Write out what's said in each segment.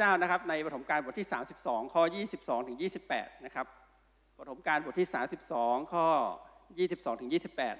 จ้านะครับในปฐมกาลบทที่32ข้อ22ถึง28นะครับปฐมกาลบทที่32ข้อ22ถึง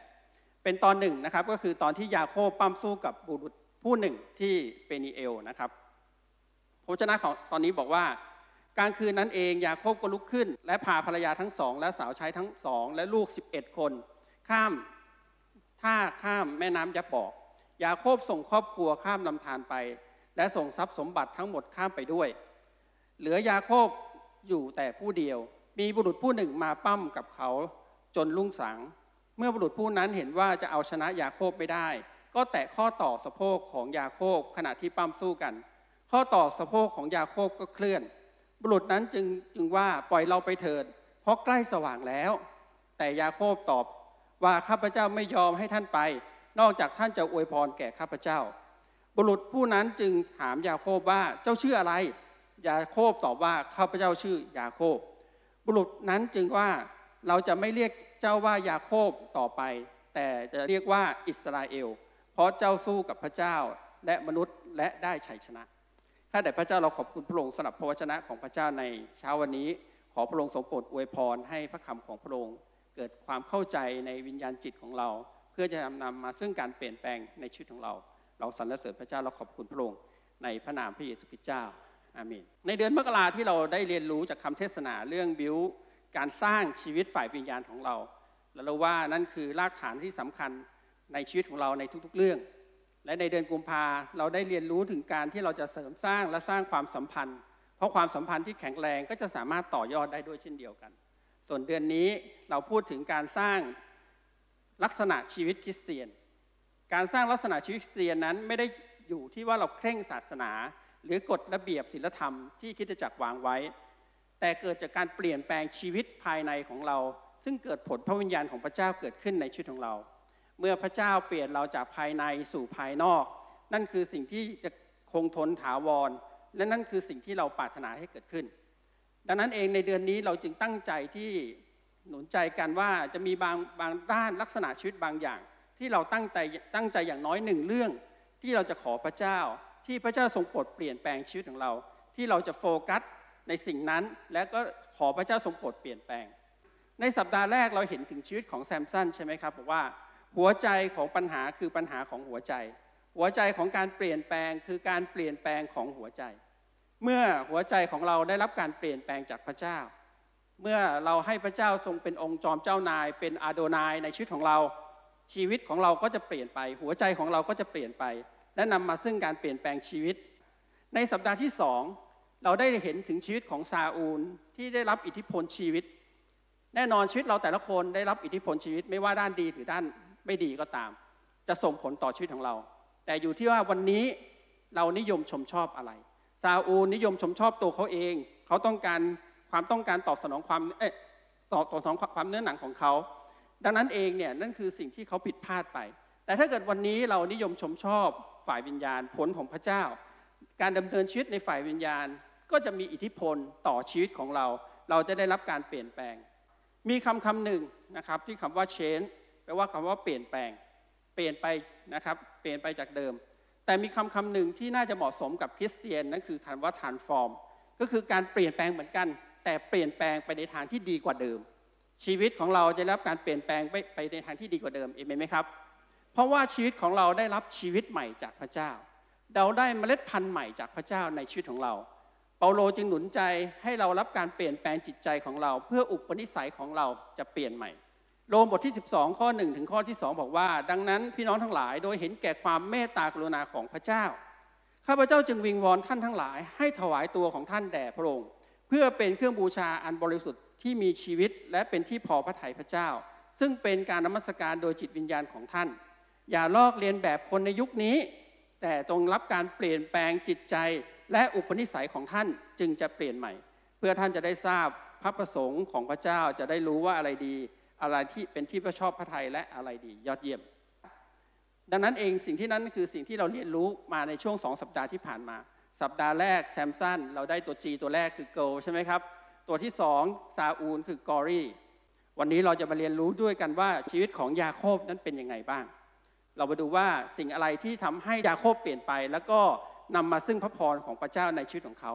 28เป็นตอนหนึ่งนะครับก็คือตอนที่ยาโคบปั้มสู้กับบุรุษผู้หนึ่งที่เปนีเอลนะครับพระวจนะของตอนนี้บอกว่ากลางคืนนั้นเองยาโคบก็ลุกขึ้นและพาภรรยาทั้งสองและสาวใช้ทั้งสองและลูก11คนข้ามแม่น้ำยับบอกยาโคบส่งครอบครัวข้ามลำธารไปและส่งทรัพย์สมบัติทั้งหมดข้ามไปด้วยเหลือยาโคบอยู่แต่ผู้เดียวมีบุรุษผู้หนึ่งมาปั้มกับเขาจนรุ่งสางเมื่อบุรุษผู้นั้นเห็นว่าจะเอาชนะยาโคบไม่ได้ก็แตะข้อต่อสะโพกของยาโคบขณะที่ปั้มสู้กันข้อต่อสะโพกของยาโคบก็เคลื่อนบุรุษนั้นจึงว่าปล่อยเราไปเถิดเพราะใกล้สว่างแล้วแต่ยาโคบตอบว่าข้าพเจ้าไม่ยอมให้ท่านไปนอกจากท่านจะอวยพรแก่ข้าพเจ้าบุรุษผู้นั้นจึงถามยาโคบว่าเจ้าชื่ออะไรยาโคบตอบว่าข้าพเจ้าชื่อยาโคบบุรุษนั้นจึงว่าเราจะไม่เรียกเจ้าว่ายาโคบต่อไปแต่จะเรียกว่าอิสราเอลเพราะเจ้าสู้กับพระเจ้าและมนุษย์และได้ชัยชนะข้าแต่พระเจ้าเราขอบคุณพระองค์สำหรับพระวจนะของพระเจ้าในเช้าวันนี้ขอพระองค์ทรงโปรดอวยพรให้พระคำของพระองค์เกิดความเข้าใจในวิญญาณจิตของเราเพื่อจะนำมาซึ่งการเปลี่ยนแปลงในชีวิตของเราสรรเสริญพระเจ้าเราขอบคุณพระองค์ในพระนามพระเยซูคริสต์เจ้าอาเมนในเดือนมกราที่เราได้เรียนรู้จากคำเทศนาเรื่องบิวการสร้างชีวิตฝ่ายวิญญาณของเราและเราว่านั่นคือรากฐานที่สำคัญในชีวิตของเราในทุกๆเรื่องและในเดือนกุมภาเราได้เรียนรู้ถึงการที่เราจะเสริมสร้างและสร้างความสัมพันธ์เพราะความสัมพันธ์ที่แข็งแรงก็จะสามารถต่อยอดได้ด้วยเช่นเดียวกันส่วนเดือนนี้เราพูดถึงการสร้างลักษณะชีวิตคริสเตียนการสร้างลักษณะชีวิตคริสเตียนนั้นไม่ได้อยู่ที่ว่าเราเคร่งศาสนาหรือกฎระเบียบศีลธรรมที่คริสตจักรวางไว้แต่เกิดจากการเปลี่ยนแปลงชีวิตภายในของเราซึ่งเกิดผลพระวิญญาณของพระเจ้าเกิดขึ้นในชีวิตของเราเมื่อพระเจ้าเปลี่ยนเราจากภายในสู่ภายนอกนั่นคือสิ่งที่จะคงทนถาวรและนั่นคือสิ่งที่เราปรารถนาให้เกิดขึ้นดังนั้นเองในเดือนนี้เราจึงตั้งใจที่หนุนใจกันว่าจะมีบางด้านลักษณะชีวิตบางอย่างที่เราตั้งใจอย่างน้อยหนึ่งเรื่องที่เราจะขอพระเจ้าที่พระเจ้าทรงโปรดเปลี่ยนแปลงชีวิตของเราที่เราจะโฟกัสในสิ่งนั้นและก็ขอพระเจ้าทรงโปรดเปลี่ยนแปลงในสัปดาห์แรกเราเห็นถึงชีวิตของแซมสันใช่ไหมครับบอกว่าหัวใจของปัญหาคือปัญหาของหัวใจของการเปลี่ยนแปลงคือการเปลี่ยนแปลงของหัวใจเมื่อหัวใจของเราได้รับการเปลี่ยนแปลงจากพระเจ้าเมื่อเราให้พระเจ้าทรงเป็นองค์จอมเจ้านายเป็นอาโดนายในชีวิตของเราชีวิตของเราก็จะเปลี่ยนไปหัวใจของเราก็จะเปลี่ยนไปและนำมาซึ่งการเปลี่ยนแปลงชีวิตในสัปดาห์ที่2เราได้เห็นถึงชีวิตของซาอูลที่ได้รับอิทธิพลชีวิตแน่นอนชีวิตเราแต่ละคนได้รับอิทธิพลชีวิตไม่ว่าด้านดีหรือด้านไม่ดีก็ตามจะส่งผลต่อชีวิตของเราแต่อยู่ที่ว่าวันนี้เรานิยมชมชอบอะไรซาอูลนิยมชมชอบตัวเขาเองเขาต้องการตอบสนองความเนื้อหนังของเขาดังนั้นเองเนี่ยนั่นคือสิ่งที่เขาผิดพลาดไปแต่ถ้าเกิดวันนี้เรานิยมชมชอบฝ่ายวิญญาณผลของพระเจ้าการดำเนินชีวิตในฝ่ายวิญญาณก็จะมีอิทธิพลต่อชีวิตของเราจะได้รับการเปลี่ยนแปลงมีคำหนึ่งนะครับที่คำว่า change แปลว่าคำว่าเปลี่ยนแปลงเปลี่ยนไปนะครับเปลี่ยนไปจากเดิมแต่มีคำหนึ่งที่น่าจะเหมาะสมกับคริสเตียนนั่นคือคำว่า transform ก็คือการเปลี่ยนแปลงเหมือนกันแต่เปลี่ยนแปลงไปในทางที่ดีกว่าเดิมชีวิตของเราจะได้รับการเปลี่ยนแปลงไปในทางที่ดีกว่าเดิมเอเมนไหมครับเพราะว่าชีวิตของเราได้รับชีวิตใหม่จากพระเจ้าเราได้เมล็ดพันธุ์ใหม่จากพระเจ้าในชีวิตของเราเปาโลจึงหนุนใจให้เรารับการเปลี่ยนแปลงจิตใจของเราเพื่ออุปนิสัยของเราจะเปลี่ยนใหม่โรมบทที่12ข้อ1ถึงข้อที่2บอกว่าดังนั้นพี่น้องทั้งหลายโดยเห็นแก่ความเมตตากรุณาของพระเจ้าข้าพเจ้าจึงวิงวอนท่านทั้งหลายให้ถวายตัวของท่านแด่พระองค์เพื่อเป็นเครื่องบูชาอันบริสุทธิ์ที่มีชีวิตและเป็นที่พอพระทัยพระเจ้าซึ่งเป็นการนมัสการโดยจิตวิญญาณของท่านอย่าลอกเลียนแบบคนในยุคนี้แต่จงรับการเปลี่ยนแปลงจิตใจและอุปนิสัยของท่านจึงจะเปลี่ยนใหม่เพื่อท่านจะได้ทราบพระประสงค์ของพระเจ้าจะได้รู้ว่าอะไรดีอะไรที่เป็นที่พระชอบพระทัยและอะไรดียอดเยี่ยมดังนั้นเองสิ่งที่นั้นคือสิ่งที่เราเรียนรู้มาในช่วง2สัปดาห์ที่ผ่านมาสัปดาห์แรกแซมสันเราได้ตัว G ตัวแรกคือ Go ใช่ไหมครับตัวที่2ซาอูลคือกอรีวันนี้เราจะมาเรียนรู้ด้วยกันว่าชีวิตของยาโคบนั้นเป็นยังไงบ้างเรามาดูว่าสิ่งอะไรที่ทำให้ยาโคบเปลี่ยนไปแล้วก็นำมาซึ่งพระพรของพระเจ้าในชีวิตของเขา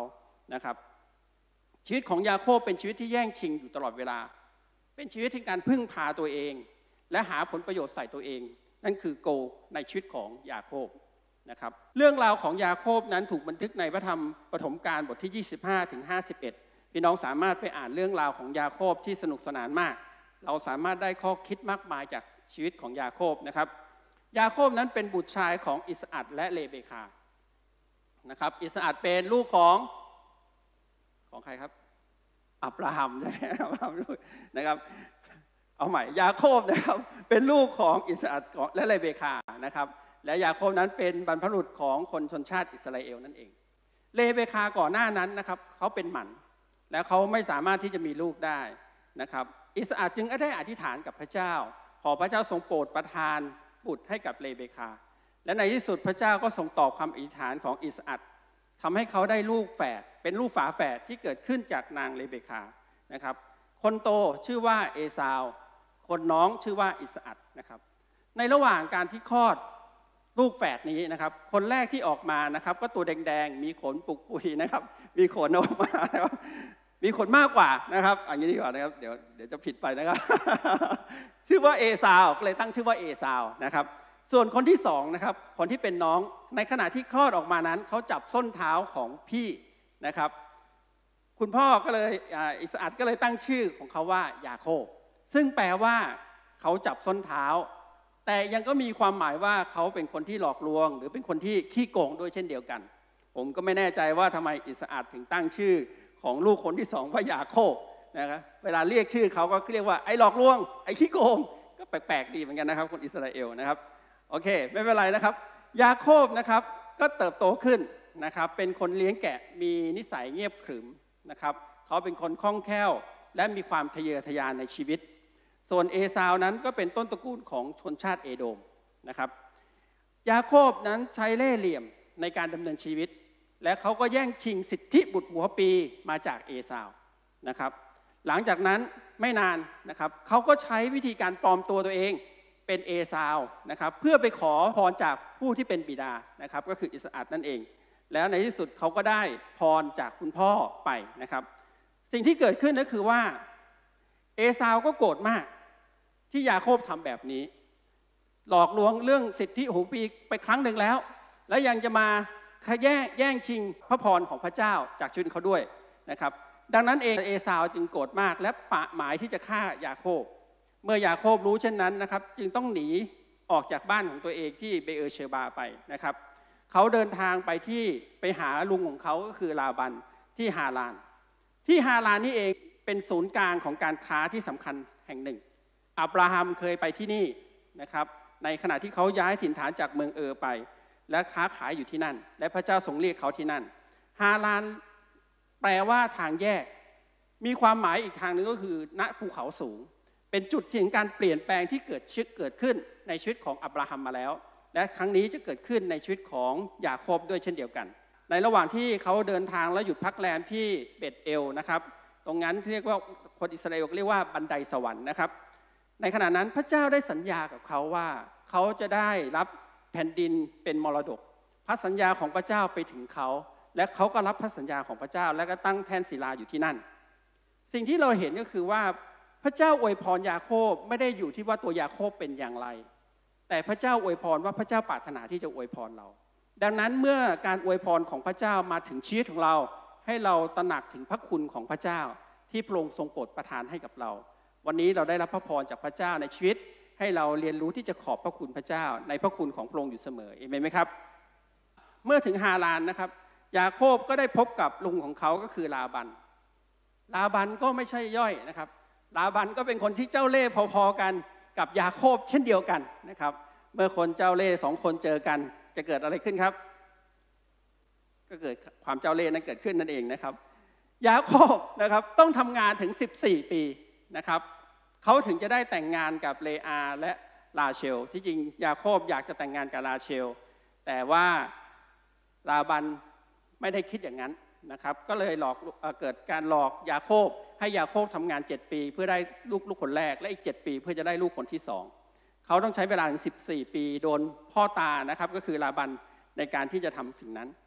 นะครับชีวิตของยาโคบเป็นชีวิตที่แย่งชิงอยู่ตลอดเวลาเป็นชีวิตที่การพึ่งพาตัวเองและหาผลประโยชน์ใส่ตัวเองนั่นคือโกในชีวิตของยาโคบนะครับเรื่องราวของยาโคบนั้นถูกบันทึกในพระธรรมปฐมกาลบทที่25ถึง51พี่น้องสามารถไปอ่านเรื่องราวของยาโคบที่สนุกสนานมากเราสามารถได้ข้อคิดมากมายจากชีวิตของยาโคบนะครับยาโคบนั้นเป็นบุตรชายของอิสอัคและเลเบคานะครับอิสอัคเป็นลูกของใครครับอับราฮัมใช่ไหมอับราฮัมนะครับเอาใหม่ยาโคบนะครับเป็นลูกของอิสอัคและเลเบคานะครับและยาโคบนั้นเป็นบรรพบุรุษของคนชนชาติอิสราเอลนั่นเองเลเบคาก่อนหน้านั้นนะครับเขาเป็นหมันและเขาไม่สามารถที่จะมีลูกได้นะครับอิสอัคจึงได้อธิษฐานกับพระเจ้าขอพระเจ้าทรงโปรดประทานบุตรให้กับเลเบคาและในที่สุดพระเจ้าก็ทรงตอบคำอธิษฐานของอิสอัคทำให้เขาได้ลูกแฝดเป็นลูกฝาแฝดที่เกิดขึ้นจากนางเลเบคานะครับคนโตชื่อว่าเอซาวคนน้องชื่อว่าอิสอัคนะครับในระหว่างการที่คลอดลูกแฝดนี้นะครับคนแรกที่ออกมานะครับก็ตัวแดงๆมีขนปุกปุยนะครับมีขนออกมานะครับมีขนมากกว่านะครับอย่างนี้ดีกว่านะครับเดี๋ยวจะผิดไปนะครับชื่อว่าเอซาวก็เลยตั้งชื่อว่าเอซาวนะครับส่วนคนที่สองนะครับคนที่เป็นน้องในขณะที่คลอดออกมานั้นเขาจับส้นเท้าของพี่นะครับคุณพ่อก็เลยอิสอัคก็เลยตั้งชื่อของเขาว่ายาโคบซึ่งแปลว่าเขาจับส้นเท้าแต่ยังก็มีความหมายว่าเขาเป็นคนที่หลอกลวงหรือเป็นคนที่ขี้โกงด้วยเช่นเดียวกันผมก็ไม่แน่ใจว่าทำไมอิสอัคถึงตั้งชื่อของลูกคนที่สองว่ายาโคบนะครับเวลาเรียกชื่อเขาก็เรียกว่าไอ้หลอกลวงไอ้ขี้โกงก็แปลกๆดีเหมือนกันนะครับคนอิสราเอลนะครับโอเคไม่เป็นไรนะครับยาโคบนะครับก็เติบโตขึ้นนะครับเป็นคนเลี้ยงแกะมีนิสัยเงียบขรึมนะครับเขาเป็นคนคล่องแคล่วและมีความทะเยอทะยานในชีวิตส่วนเอซาวนั้นก็เป็นต้นตระกูลของชนชาติเอโดมนะครับยาโคบนั้นใช้เล่ห์เหลี่ยมในการดำเนินชีวิตและเขาก็แย่งชิงสิทธิบุตรหัวปีมาจากเอซาวนะครับหลังจากนั้นไม่นานนะครับเขาก็ใช้วิธีการปลอมตัวเองเป็นเอซาวนะครับเพื่อไปขอพรจากผู้ที่เป็นบิดานะครับก็คืออิสอัคนั่นเองแล้วในที่สุดเขาก็ได้พรจากคุณพ่อไปนะครับสิ่งที่เกิดขึ้นก็คือว่าเอซาวก็โกรธมากที่ยาโคบทำแบบนี้หลอกลวงเรื่องสิทธิหูปีไปครั้งหนึ่งแล้วและยังจะมาแย่งชิงพระพรของพระเจ้าจากชีวิตเขาด้วยนะครับดังนั้นเองเอซาวจึงโกรธมากและปะหมายที่จะฆ่ายาโคบเมื่อยาโคบรู้เช่นนั้นนะครับจึงต้องหนีออกจากบ้านของตัวเองที่เบเออเชบาไปนะครับเขาเดินทางไปหาลุงของเขาก็คือลาบันที่ฮารานนี่เองเป็นศูนย์กลางของการค้าที่สำคัญแห่งหนึ่งอับราฮัมเคยไปที่นี่นะครับในขณะที่เขาย้ายถิ่นฐานจากเมืองไปและค้าขายอยู่ที่นั่นและพระเจ้าทรงเรียกเขาที่นั่นฮารานแปลว่าทางแยกมีความหมายอีกทางนึงก็คือณภูเขาสูงเป็นจุดที่ถึงการเปลี่ยนแปลงที่เกิดขึ้นในชีวิตของอับราฮัมมาแล้วและครั้งนี้จะเกิดขึ้นในชีวิตของยาโคบด้วยเช่นเดียวกันในระหว่างที่เขาเดินทางและหยุดพักแรมที่เบธเอลนะครับตรงนั้นเรียกว่าคนอิสราเอลเรียกว่าบันไดสวรรค์นะครับในขณะนั้นพระเจ้าได้สัญญากับเขาว่าเขาจะได้รับแผ่นดินเป็นมรดกพระสัญญาของพระเจ้าไปถึงเขาและเขาก็รับพระสัญญาของพระเจ้าและก็ตั้งแท่นศิลาอยู่ที่นั่นสิ่งที่เราเห็นก็คือว่าพระเจ้าอวยพรยาโคบไม่ได้อยู่ที่ว่าตัวยาโคบเป็นอย่างไรแต่พระเจ้าอวยพรว่าพระเจ้าปรารถนาที่จะอวยพรเราดังนั้นเมื่อการอวยพรของพระเจ้ามาถึงชีวิตของเราให้เราตระหนักถึงพระคุณของพระเจ้าที่พระองค์ทรงโปรดประทานให้กับเราวันนี้เราได้รับพระพรจากพระเจ้าในชีวิตให้เราเรียนรู้ที่จะขอบพระคุณพระเจ้าในพระคุณของพระองค์อยู่เสมอเอเมนไหมครับเมื่อถึงฮารานนะครับยาโคบก็ได้พบกับลุงของเขาก็คือลาบันก็ไม่ใช่ย่อยนะครับลาบันก็เป็นคนที่เจ้าเล่ห์พอๆกันกับยาโคบเช่นเดียวกันนะครับเมื่อคนเจ้าเล่ห์สองคนเจอกันจะเกิดอะไรขึ้นครับก็เกิดความเจ้าเล่ห์นั้นเกิดขึ้นนั่นเองนะครับยาโคบนะครับต้องทำงานถึง14 ปีนะครับเขาถึงจะได้แต่งงานกับเลอาและราเชลที่จริงยาโคบอยากจะแต่งงานกับราเชลแต่ว่าลาบันไม่ได้คิดอย่างนั้นนะครับก็เลยเกิดการหลอกยาโคบให้ยาโคบทำงาน7 ปีเพื่อได้ลูกคนแรกและอีก7 ปีเพื่อจะได้ลูกคนที่2เขาต้องใช้เวลาถึง14 ปีโดนพ่อตานะครับก็คือลาบันในการที่จะทำสิ่งนั้น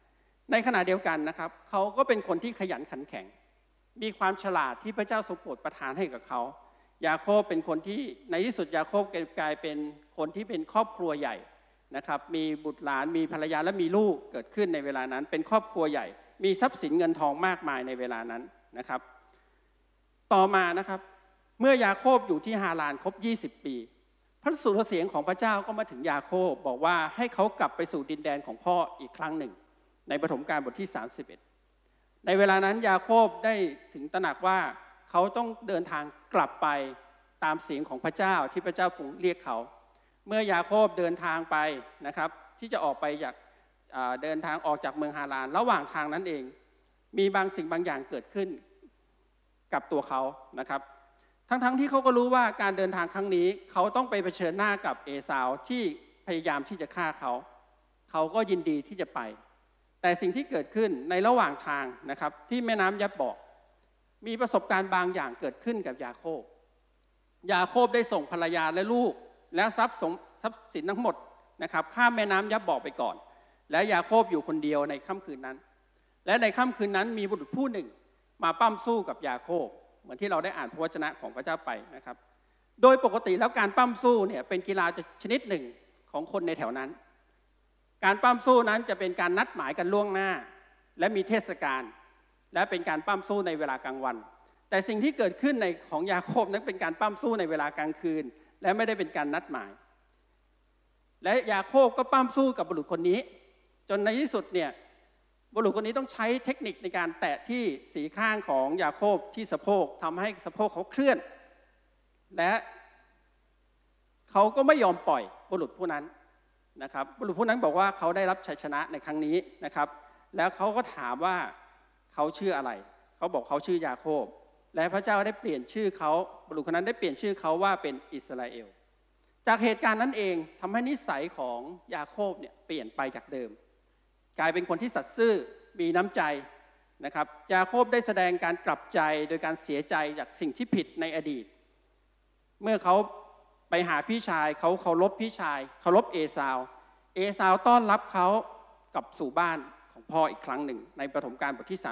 ในขณะเดียวกันนะครับเขาก็เป็นคนที่ขยันขันแข็งมีความฉลาดที่พระเจ้าทรงโปรดประทานให้กับเขายาโคบเป็นคนที่ในที่สุดยาโคบกลายเป็นคนที่เป็นครอบครัวใหญ่นะครับมีบุตรหลานมีภรรยาและมีลูกเกิดขึ้นในเวลานั้นเป็นครอบครัวใหญ่มีทรัพย์สินเงินทองมากมายในเวลานั้นนะครับต่อมานะครับเมื่อยาโคบอยู่ที่ฮารานครบ20 ปีพระสุรเสียงของพระเจ้าก็มาถึงยาโคบบอกว่าให้เขากลับไปสู่ดินแดนของพ่ออีกครั้งหนึ่งในปฐมกาลบทที่31ในเวลานั้นยาโคบได้ถึงตระหนักว่าเขาต้องเดินทางกลับไปตามเสียงของพระเจ้าที่พระเจ้าทรงเรียกเขาเมื่อยาโคบเดินทางไปนะครับที่จะออกไปจากเดินทางออกจากเมืองฮารานระหว่างทางนั้นเองมีบางสิ่งบางอย่างเกิดขึ้นกับตัวเขานะครับทั้งที่เขาก็รู้ว่าการเดินทางครั้งนี้เขาต้องไปเผชิญหน้ากับเอสาวที่พยายามที่จะฆ่าเขาก็ยินดีที่จะไปแต่สิ่งที่เกิดขึ้นในระหว่างทางนะครับที่แม่น้ำยับบอกมีประสบการณ์บางอย่างเกิดขึ้นกับยาโคบได้ส่งภรรยาและลูกและทรัพย์สินทั้งหมดนะครับข้ามแม่น้ำยับบอกไปก่อนและยาโคบอยู่คนเดียวในค่ำคืนนั้นและในค่ำคืนนั้นมีบุรุษผู้หนึ่งมาปั้มสู้กับยาโคบเหมือนที่เราได้อ่านพระวจนะของพระเจ้าไปนะครับโดยปกติแล้วการปั้มสู้เนี่ยเป็นกีฬาชนิดหนึ่งของคนในแถวนั้นการปั้มสู้นั้นจะเป็นการนัดหมายกันล่วงหน้าและมีเทศกาลและเป็นการปั้มสู้ในเวลากลางวันแต่สิ่งที่เกิดขึ้นในของยาโคบนั้นเป็นการปั้มสู้ในเวลากลางคืนและไม่ได้เป็นการนัดหมายและยาโคบก็ปั้มสู้กับบุรุษคนนี้จนในที่สุดเนี่ยบุรุษคนนี้ต้องใช้เทคนิคในการแตะที่สีข้างของยาโคบที่สะโพกทำให้สะโพกเขาเคลื่อนและเขาก็ไม่ยอมปล่อยบุรุษผู้นั้นนะครับบุรุษผู้นั้นบอกว่าเขาได้รับชัยชนะในครั้งนี้นะครับแล้วเขาก็ถามว่าเขาชื่ออะไรเขาบอกเขาชื่อยาโคบและพระเจ้าได้เปลี่ยนชื่อเขาบุรุษคนนั้นได้เปลี่ยนชื่อเขาว่าเป็นอิสราเอลจากเหตุการณ์นั้นเองทำให้นิสัยของยาโคบเนี่ยเปลี่ยนไปจากเดิมกลายเป็นคนที่สัตย์ซื่อมีน้ำใจนะครับยาโคบได้แสดงการกลับใจโดยการเสียใจจากสิ่งที่ผิดในอดีตเมื่อเขาไปหาพี่ชายเขาเคารพพี่ชายเคารพเอสาวต้อนรับเขากลับสู่บ้านของพ่ออีกครั้งหนึ่งในปฐมกาลบทที่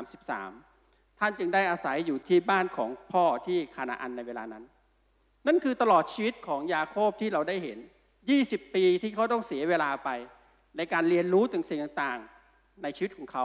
33ท่านจึงได้อาศัยอยู่ที่บ้านของพ่อที่คานาอันในเวลานั้นนั่นคือตลอดชีวิตของยาโคบที่เราได้เห็น20 ปีที่เขาต้องเสียเวลาไปในการเรียนรู้ถึงสิ่งต่างๆในชีวิตของเขา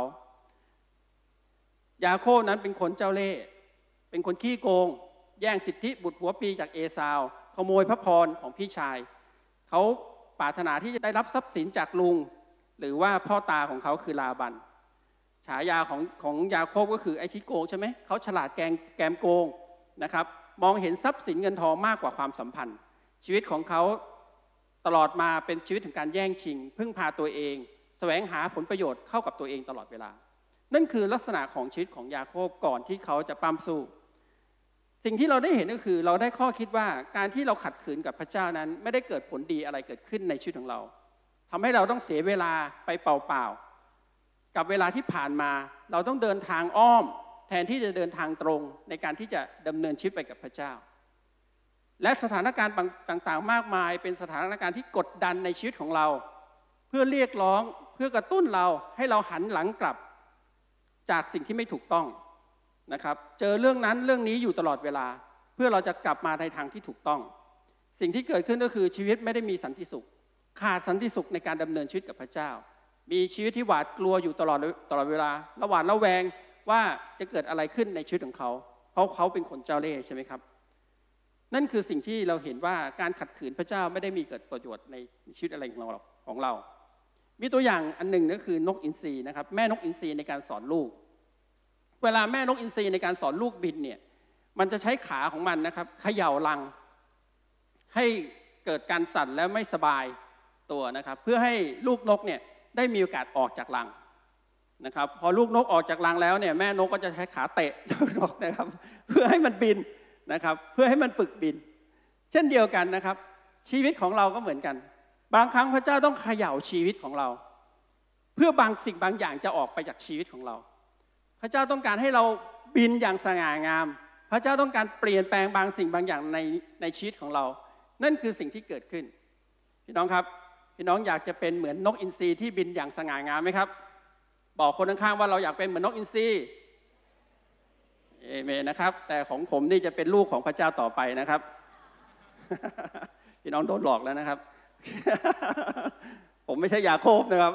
ยาโคบนั้นเป็นคนเจ้าเล่ห์เป็นคนขี้โกงแย่งสิทธิบุตรหัวปีจากเอสาวขโมยพระพรของพี่ชายเขาปรารถนาที่จะได้รับทรัพย์สินจากลุงหรือว่าพ่อตาของเขาคือลาบันฉายาของยาโคบก็คือไอ้ที่โกงใช่ไหมเขาฉลาดแกมโกงนะครับมองเห็นทรัพย์สินเงินทองมากกว่าความสัมพันธ์ชีวิตของเขาตลอดมาเป็นชีวิตของการแย่งชิงพึ่งพาตัวเองแสวงหาผลประโยชน์เข้ากับตัวเองตลอดเวลานั่นคือลักษณะของชีวิตของยาโคบก่อนที่เขาจะปั้มสู้สิ่งที่เราได้เห็นก็คือเราได้ข้อคิดว่าการที่เราขัดขืนกับพระเจ้านั้นไม่ได้เกิดผลดีอะไรเกิดขึ้นในชีวิตของเราทำให้เราต้องเสียเวลาไปเปล่าๆกับเวลาที่ผ่านมาเราต้องเดินทางอ้อมแทนที่จะเดินทางตรงในการที่จะดำเนินชีวิตไปกับพระเจ้าและสถานการณ์ต่างๆมากมายเป็นสถานการณ์ที่กดดันในชีวิตของเราเพื่อเรียกร้องเพื่อกระตุ้นเราให้เราหันหลังกลับจากสิ่งที่ไม่ถูกต้องนะครับเจอเรื่องนั้นเรื่องนี้อยู่ตลอดเวลาเพื่อเราจะกลับมาในทางที่ถูกต้องสิ่งที่เกิดขึ้นก็คือชีวิตไม่ได้มีสันติสุขขาดสันติสุขในการดำเนินชีวิตกับพระเจ้ามีชีวิตที่หวาดกลัวอยู่ตลอดเวลาระหว่างระแวงว่าจะเกิดอะไรขึ้นในชีวิตของเขาเพราะเขาเป็นคนเจ้าเล่ห์ใช่ไหมครับนั่นคือสิ่งที่เราเห็นว่าการขัดขืนพระเจ้าไม่ได้มีเกิดประโยชน์ในชีวิตอะไรของเรามีตัวอย่างอันหนึ่งก็คือนกอินทรีนะครับแม่นกอินทรีในการสอนลูกเวลาแม่นกอินทรีในการสอนลูกบินเนี่ยมันจะใช้ขาของมันนะครับเขย่ารังให้เกิดการสั่นและไม่สบายตัวนะครับเพื่อให้ลูกนกเนี่ยได้มีโอกาสออกจากรังนะครับพอลูกนกออกจากรังแล้วเนี่ยแม่นกก็จะใช้ขาเตะลูกนกนะครับเพื่อให้มันบินนะครับเพื่อให้มันฝึกบินเช่นเดียวกันนะครับชีวิตของเราก็เหมือนกันบางครั้งพระเจ้าต้องเขย่าชีวิตของเราเพื่อบางสิ่งบางอย่างจะออกไปจากชีวิตของเราพระเจ้าต้องการให้เราบินอย่างสง่างามพระเจ้าต้องการเปลี่ยนแปลงบางสิ่งบางอย่างในชีวิตของเรานั่นคือสิ่งที่เกิดขึ้นพี่น้องครับพี่น้องอยากจะเป็นเหมือนนกอินทรีที่บินอย่างสง่างามไหมครับบอกคนข้างๆว่าเราอยากเป็นเหมือนนกอินทรีเอเมนนะครับแต่ของผมนี่จะเป็นลูกของพระเจ้าต่อไปนะครับ พี่น้องโดนหลอกแล้วนะครับ ผมไม่ใช่ยาโคบนะครับ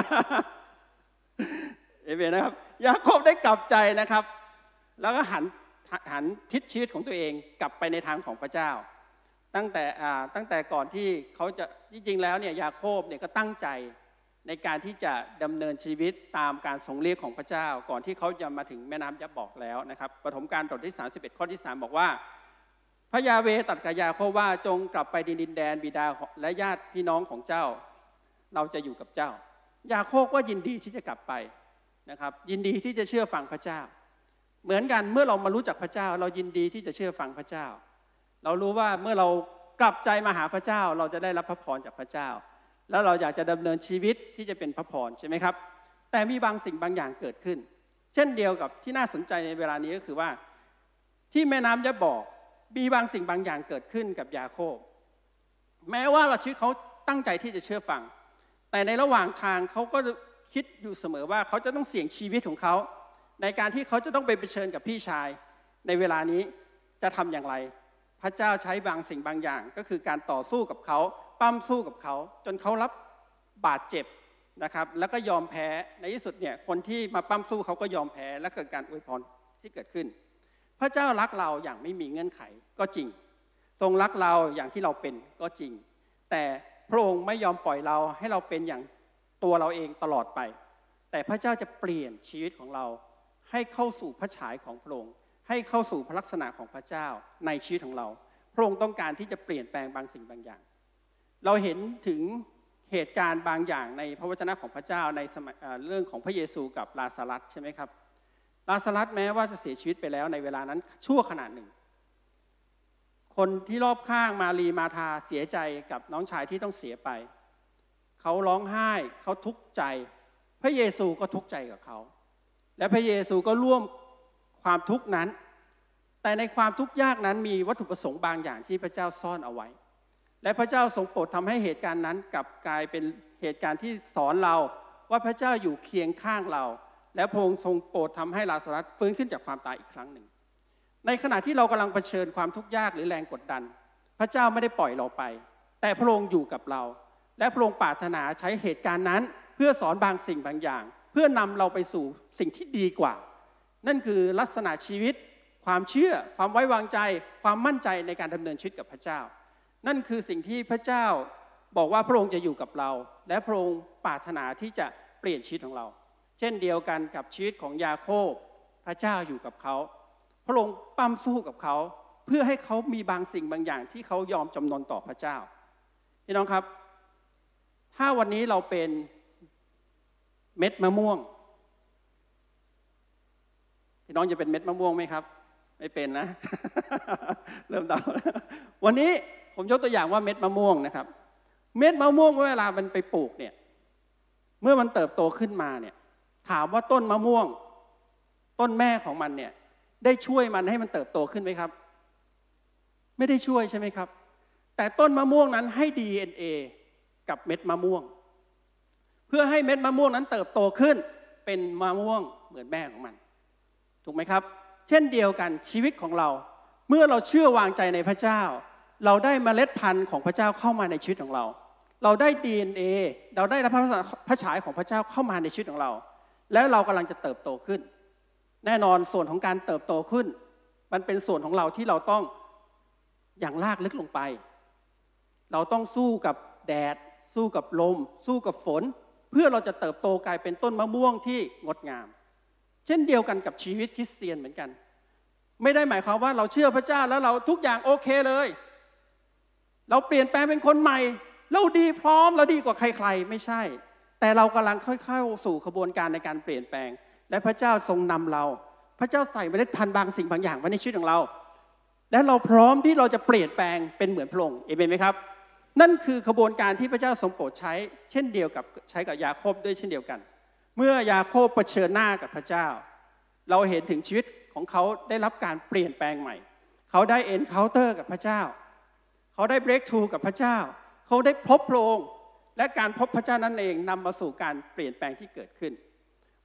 เอเมนนะครับยาโคบได้กลับใจนะครับแล้วก็หันทิศชีวิตของตัวเองกลับไปในทางของพระเจ้าตั้งแต่ก่อนที่เขาจะจริงๆแล้วเนี่ยยาโคบเนี่ยก็ตั้งใจในการที่จะดำเนินชีวิตตามการทรงเรียกของพระเจ้าก่อนที่เขาจะมาถึงแม่น้ำยับบอกแล้วนะครับปฐมกาลบทที่31ข้อที่3บอกว่าพระยาเวห์ตรัสกับยาโคบว่าจงกลับไปดินแดนบิดาและญาติพี่น้องของเจ้าเราจะอยู่กับเจ้ายาโคบก็ยินดีที่จะกลับไปนะครับยินดีที่จะเชื่อฟังพระเจ้าเหมือนกันเมื่อเรามารู้จักพระเจ้าเรายินดีที่จะเชื่อฟังพระเจ้าเรารู้ว่าเมื่อเรากลับใจมาหาพระเจ้าเราจะได้รับพระพรจากพระเจ้าแล้วเราอยากจะดำเนินชีวิตที่จะเป็นพระพรใช่ไหมครับแต่มีบางสิ่งบางอย่างเกิดขึ้นเช่นเดียวกับที่น่าสนใจในเวลานี้ก็คือว่าที่แม่น้ำยับบอกมีบางสิ่งบางอย่างเกิดขึ้นกับยาโคบแม้ว่าชีวิตเขาตั้งใจที่จะเชื่อฟังแต่ในระหว่างทางเขาก็คิดอยู่เสมอว่าเขาจะต้องเสี่ยงชีวิตของเขาในการที่เขาจะต้องไปเผชิญกับพี่ชายในเวลานี้จะทำอย่างไรพระเจ้าใช้บางสิ่งบางอย่างก็คือการต่อสู้กับเขาปั้มสู้กับเขาจนเขารับบาดเจ็บนะครับแล้วก็ยอมแพ้ในที่สุดเนี่ยคนที่มาปั้มสู้เขาก็ยอมแพ้และเกิดการอวยพรที่เกิดขึ้นพระเจ้ารักเราอย่างไม่มีเงื่อนไขก็จริงทรงรักเราอย่างที่เราเป็นก็จริงแต่พระองค์ไม่ยอมปล่อยเราให้เราเป็นอย่างตัวเราเองตลอดไปแต่พระเจ้าจะเปลี่ยนชีวิตของเราให้เข้าสู่พระฉายของพระองค์ให้เข้าสู่พระลักษณะของพระเจ้าในชีวิตของเราพระองค์ต้องการที่จะเปลี่ยนแปลงบางสิ่งบางอย่างเราเห็นถึงเหตุการณ์บางอย่างในพระวจนะของพระเจ้าในเรื่องของพระเยซูกับลาซารัสใช่ไหมครับลาซารัสแม้ว่าจะเสียชีวิตไปแล้วในเวลานั้นชั่วขณะหนึ่งคนที่รอบข้างมารีมาธาเสียใจกับน้องชายที่ต้องเสียไปเขาร้องไห้เขาทุกข์ใจพระเยซูก็ทุกข์ใจกับเขาและพระเยซูก็ร่วมความทุกข์นั้นแต่ในความทุกข์ยากนั้นมีวัตถุประสงค์บางอย่างที่พระเจ้าซ่อนเอาไว้และพระเจ้าทรงโปรดทำให้เหตุการณ์นั้นกลับกลายเป็นเหตุการณ์ที่สอนเราว่าพระเจ้าอยู่เคียงข้างเราและพระองค์ทรงโปรดทำให้ลาซารัสฟื้นขึ้นจากความตายอีกครั้งหนึ่งในขณะที่เรากำลังเผชิญความทุกข์ยากหรือแรงกดดันพระเจ้าไม่ได้ปล่อยเราไปแต่พระองค์อยู่กับเราและพระองค์ปรารถนาใช้เหตุการณ์นั้นเพื่อสอนบางสิ่งบางอย่างเพื่อนำเราไปสู่สิ่งที่ดีกว่านั่นคือลักษณะชีวิตความเชื่อความไว้วางใจความมั่นใจในการดำเนินชีวิตกับพระเจ้านั่นคือสิ่งที่พระเจ้าบอกว่าพระองค์จะอยู่กับเราและพระองค์ปรารถนาที่จะเปลี่ยนชีวิตของเราเช่นเดียวกันกับชีวิตของยาโคบพระเจ้าอยู่กับเขาพระองค์ปั้มสู้กับเขาเพื่อให้เขามีบางสิ่งบางอย่างที่เขายอมจำนนต่อพระเจ้าพี่น้องครับถ้าวันนี้เราเป็นเม็ดมะม่วงพี่น้องจะเป็นเม็ดมะม่วงไหมครับไม่เป็นนะ เริ่มเดาวันนี้ผมยกตัวอย่างว่าเม็ดมะม่วงนะครับเม็ดมะม่วงเวลามันไปปลูกเนี่ยเมื่อมันเติบโตขึ้นมาเนี่ยถามว่าต้นมะม่วงต้นแม่ของมันเนี่ยได้ช่วยมันให้มันเติบโตขึ้นไหมครับไม่ได้ช่วยใช่ไหมครับแต่ต้นมะม่วงนั้นให้ DNA กับเม็ดมะม่วงเพื่อให้เม็ดมะม่วงนั้นเติบโตขึ้นเป็นมะม่วงเหมือนแม่ของมันถูกไหมครับเช่นเดียวกันชีวิตของเราเมื่อเราเชื่อวางใจในพระเจ้าเราได้เมล็ดพันธุ์ของพระเจ้าเข้ามาในชีวิตของเราเราได้ DNA เราได้รับพระฉายของพระเจ้าเข้ามาในชีวิตของเราแล้วเรากำลังจะเติบโตขึ้นแน่นอนส่วนของการเติบโตขึ้นมันเป็นส่วนของเราที่เราต้องอย่างลากลึกลงไปเราต้องสู้กับแดดสู้กับลมสู้กับฝนเพื่อเราจะเติบโตกลายเป็นต้นมะม่วงที่งดงามเช่นเดียวกันกับชีวิตคริสเตียนเหมือนกันไม่ได้หมายความว่าเราเชื่อพระเจ้าแล้วเราทุกอย่างโอเคเลยเราเปลี่ยนแปลงเป็นคนใหม่เราดีพร้อมเราดีกว่าใครๆไม่ใช่แต่เรากำลังค่อยๆสู่ขบวนการในการเปลี่ยนแปลงและพระเจ้าทรงนำเราพระเจ้าใส่เมล็ดพันธุ์บางสิ่งบางอย่างไว้ในชีวิตของเราและเราพร้อมที่เราจะเปลี่ยนแปลงเป็นเหมือนพระองค์เอเมนไหมครับนั่นคือขบวนการที่พระเจ้าทรงโปรดใช้เช่นเดียวกับใช้กับยาโคบด้วยเช่นเดียวกันเมื่อยาโคบเผชิญหน้ากับพระเจ้าเราเห็นถึงชีวิตของเขาได้รับการเปลี่ยนแปลงใหม่เขาได้เอ็นเคาน์เตอร์กับพระเจ้าเขาได้เบรกทรูกับพระเจ้าเขาได้พบพระองค์และการพบพระเจ้านั่นเองนำมาสู่การเปลี่ยนแปลงที่เกิดขึ้น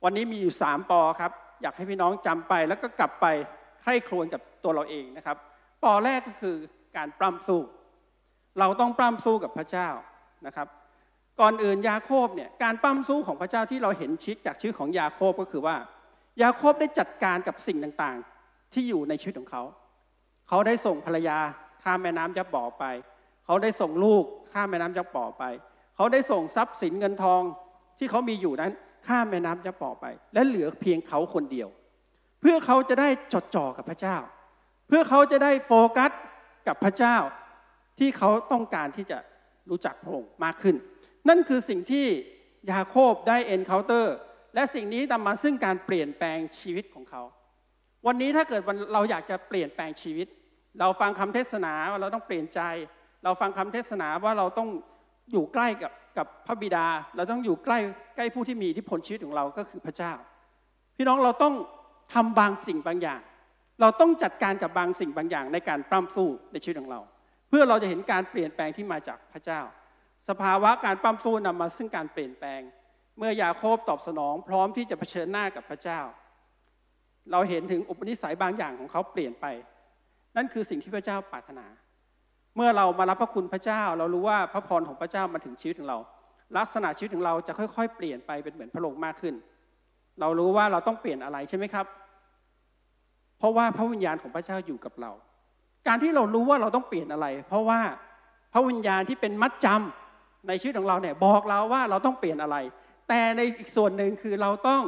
วันนี้มีอยู่3ปอครับอยากให้พี่น้องจำไปแล้วก็กลับไปใคร่ครวญกับตัวเราเองนะครับปอแรกก็คือการปล้ำสู้เราต้องปล้ำสู้กับพระเจ้านะครับก่อนอื่นยาโคบเนี่ยการปล้ำสู้ของพระเจ้าที่เราเห็นจากชีวิตของยาโคบก็คือว่ายาโคบได้จัดการกับสิ่งต่างๆที่อยู่ในชีวิตของเขาเขาได้ส่งภรรยาข้ามแม่น้ำยับบ่อไปเขาได้ส่งลูกข้ามแม่น้ำยับบ่อไปเขาได้ส่งทรัพย์สินเงินทองที่เขามีอยู่นั้นข้ามแม่น้ำยับบ่อไปและเหลือเพียงเขาคนเดียวเพื่อเขาจะได้จดจ่อกับพระเจ้าเพื่อเขาจะได้โฟกัสกับพระเจ้าที่เขาต้องการที่จะรู้จักพระองค์มากขึ้นนั่นคือสิ่งที่ยาโคบได้เอ็นเคาน์เตอร์และสิ่งนี้นำมาซึ่งการเปลี่ยนแปลงชีวิตของเขาวันนี้ถ้าเกิดเราอยากจะเปลี่ยนแปลงชีวิตเราฟังคำเทศนาว่าเราต้องเปลี่ยนใจเราฟังคำเทศนาว่าเราต้องอยู่ใกล้กับพระบิดาเราต้องอยู่ใกล้ผู้ที่มีอิทธิพลชีวิตของเราก็คือพระเจ้าพี่น้องเราต้องทำบางสิ่งบางอย่างเราต้องจัดการกับบางสิ่งบางอย่างในการปล้ำสู้ในชีวิตของเราเพื่อเราจะเห็นการเปลี่ยนแปลงที่มาจากพระเจ้าสภาวะการปล้ำสู้นำมาซึ่งการเปลี่ยนแปลงเมื่อยาโคบตอบสนองพร้อมที่จะเผชิญหน้ากับพระเจ้าเราเห็นถึงอุปนิสัยบางอย่างของเขาเปลี่ยนไปนั่นคือสิ่งที่พระเจ้าปรารถนาเมื่อเรามารับพระคุณพระเจ้าเรารู้ว่าพระพรของพระเจ้ามาถึงชีวิตของเราลักษณะชีวิตของเราจะค่อยๆเปลี่ยนไปเป็นเหมือนพระองค์มากขึ้นเรารู้ว่าเราต้องเปลี่ยนอะไรใช่ไหมครับเพราะว่าพระวิญญาณของพระเจ้าอยู่กับเราการที่เรารู้ว่าเราต้องเปลี่ยนอะไรเพราะว่าพระวิญญาณที่เป็นมัดจำในชีวิตของเราเนี่ยบอกเราว่าเราต้องเปลี่ยนอะไรแต่ในอีกส่วนหนึ่งคือเราต้อง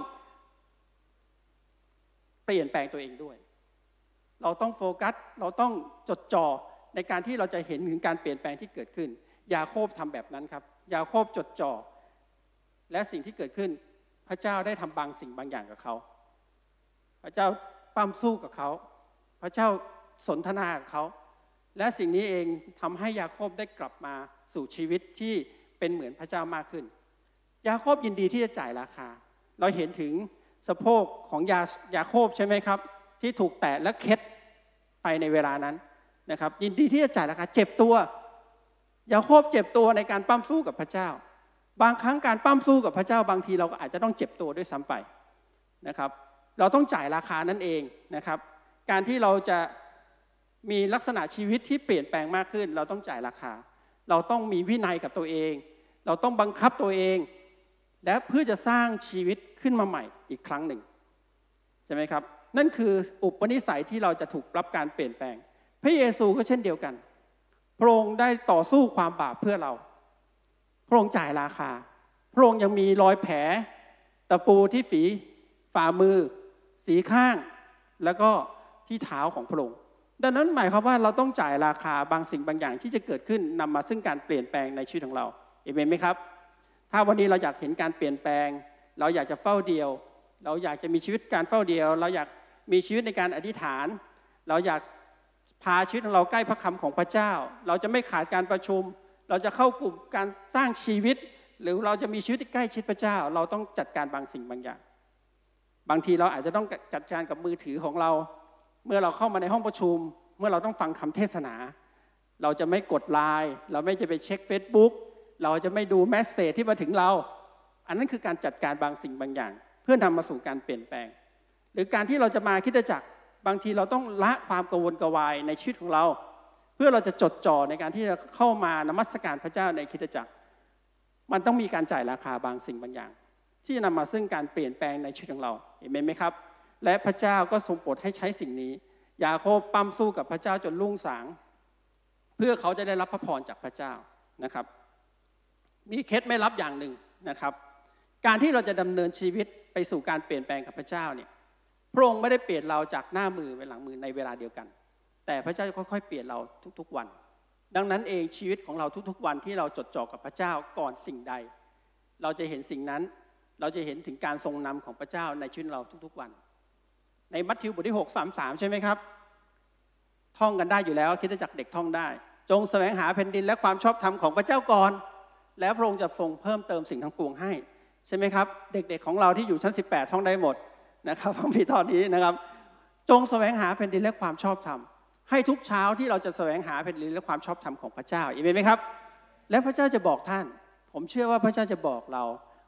เปลี่ยนแปลงตัวเองด้วยเราต้องโฟกัสเราต้องจดจ่อในการที่เราจะเห็นถึงการเปลี่ยนแปลงที่เกิดขึ้นยาโคบทำแบบนั้นครับยาโคบจดจ่อและสิ่งที่เกิดขึ้นพระเจ้าได้ทำบางสิ่งบางอย่างกับเขาพระเจ้าปั้มสู้กับเขาพระเจ้าสนทนากับเขาและสิ่งนี้เองทำให้ยาโคบได้กลับมาสู่ชีวิตที่เป็นเหมือนพระเจ้ามากขึ้นยาโคบยินดีที่จะจ่ายราคาเราเห็นถึงสะโพกของยาโคบใช่ไหมครับที่ถูกแตะและเคล็ดไปในเวลานั้นนะครับยินดีที่จะจ่ายราคาเจ็บตัวยาโคบเจ็บตัวในการปั้มสู้กับพระเจ้าบางครั้งการปั้มสู้กับพระเจ้าบางทีเราก็อาจจะต้องเจ็บตัวด้วยซ้ำไปนะครับเราต้องจ่ายราคานั่นเองนะครับการที่เราจะมีลักษณะชีวิตที่เปลี่ยนแปลงมากขึ้นเราต้องจ่ายราคาเราต้องมีวินัยกับตัวเองเราต้องบังคับตัวเองและเพื่อจะสร้างชีวิตขึ้นมาใหม่อีกครั้งหนึ่งใช่ไหมครับนั่นคืออุปนิสัยที่เราจะถูกรับการเปลี่ยนแปลงพระเยซูก็เช่นเดียวกันพระองค์ได้ต่อสู้ความบาปเพื่อเราพระองค์จ่ายราคาพระองค์ยังมีรอยแผลตะปูที่ฝ่ามือสีข้างแล้วก็ที่เท้าของพระองค์ดังนั้นหมายความว่าเราต้องจ่ายราคาบางสิ่งบางอย่างที่จะเกิดขึ้นนำมาซึ่งการเปลี่ยนแปลงในชีวิตของเราเอเมนไหมครับถ้าวันนี้เราอยากเห็นการเปลี่ยนแปลงเราอยากจะเฝ้าเดียวเราอยากจะมีชีวิตการเฝ้าเดียวเราอยากมีชีวิตในการอธิษฐานเราอยากพาชีวิตของเราใกล้พระคำของพระเจ้าเราจะไม่ขาดการประชุมเราจะเข้ากลุ่มการสร้างชีวิตหรือเราจะมีชีวิตที่ใกล้ชิดพระเจ้าเราต้องจัดการบางสิ่งบางอย่างบางทีเราอาจจะต้องจัดการกับมือถือของเราเมื่อเราเข้ามาในห้องประชุมเมื่อเราต้องฟังคำเทศนาเราจะไม่กดไลน์เราไม่จะไปเช็ค Facebook เราจะไม่ดูแมสเสจที่มาถึงเราอันนั้นคือการจัดการบางสิ่งบางอย่างเพื่อนำมาสู่การเปลี่ยนแปลงหรือการที่เราจะมาคริสตจักรบางทีเราต้องละความกังวลกวายในชีวิตของเราเพื่อเราจะจดจ่อในการที่จะเข้ามานมัสการพระเจ้าในคริสตจักรมันต้องมีการจ่ายราคาบางสิ่งบางอย่างที่จะนำมาซึ่งการเปลี่ยนแปลงในชีวิตของเราเห็นไหมครับและพระเจ้าก็ทรงโปรดให้ใช้สิ่งนี้ยาโคบปั้มสู้กับพระเจ้าจนรุ่งสางเพื่อเขาจะได้รับพระพรจากพระเจ้านะครับมีเคล็ดไม่ลับอย่างหนึ่งนะครับการที่เราจะดำเนินชีวิตไปสู่การเปลี่ยนแปลงกับพระเจ้าเนี่ยพระองค์ไม่ได้เปลี่ยนเราจากหน้ามือไปหลังมือในเวลาเดียวกันแต่พระเจ้าจะค่อยๆเปลี่ยนเราทุกๆวันดังนั้นเองชีวิตของเราทุกๆวันที่เราจดจ่อกับพระเจ้าก่อนสิ่งใดเราจะเห็นสิ่งนั้นเราจะเห็นถึงการทรงนำของพระเจ้าในชีวิตเราทุกๆวันในมัทธิวบทที่6:33ใช่ไหมครับท่องกันได้อยู่แล้วคริสตจักรเด็กท่องได้จงแสวงหาแผ่นดินและความชอบธรรมของพระเจ้าก่อนแล้วพระองค์จะทรงเพิ่มเติมสิ่งทั้งปวงให้ใช่ไหมครับเด็กๆของเราที่อยู่ชั้น18ท่องได้หมดนะครับพระพีตอนนี้นะครับจงแสวงหาแผ่นดินและความชอบธรรมให้ทุกเช้าที่เราจะแสวงหาแผ่นดินและความชอบธรรมของพระเจ้าเห็นไหมครับและพระเจ้าจะบอกท่านผมเชื่อว่าพระเจ้าจะบอกเรา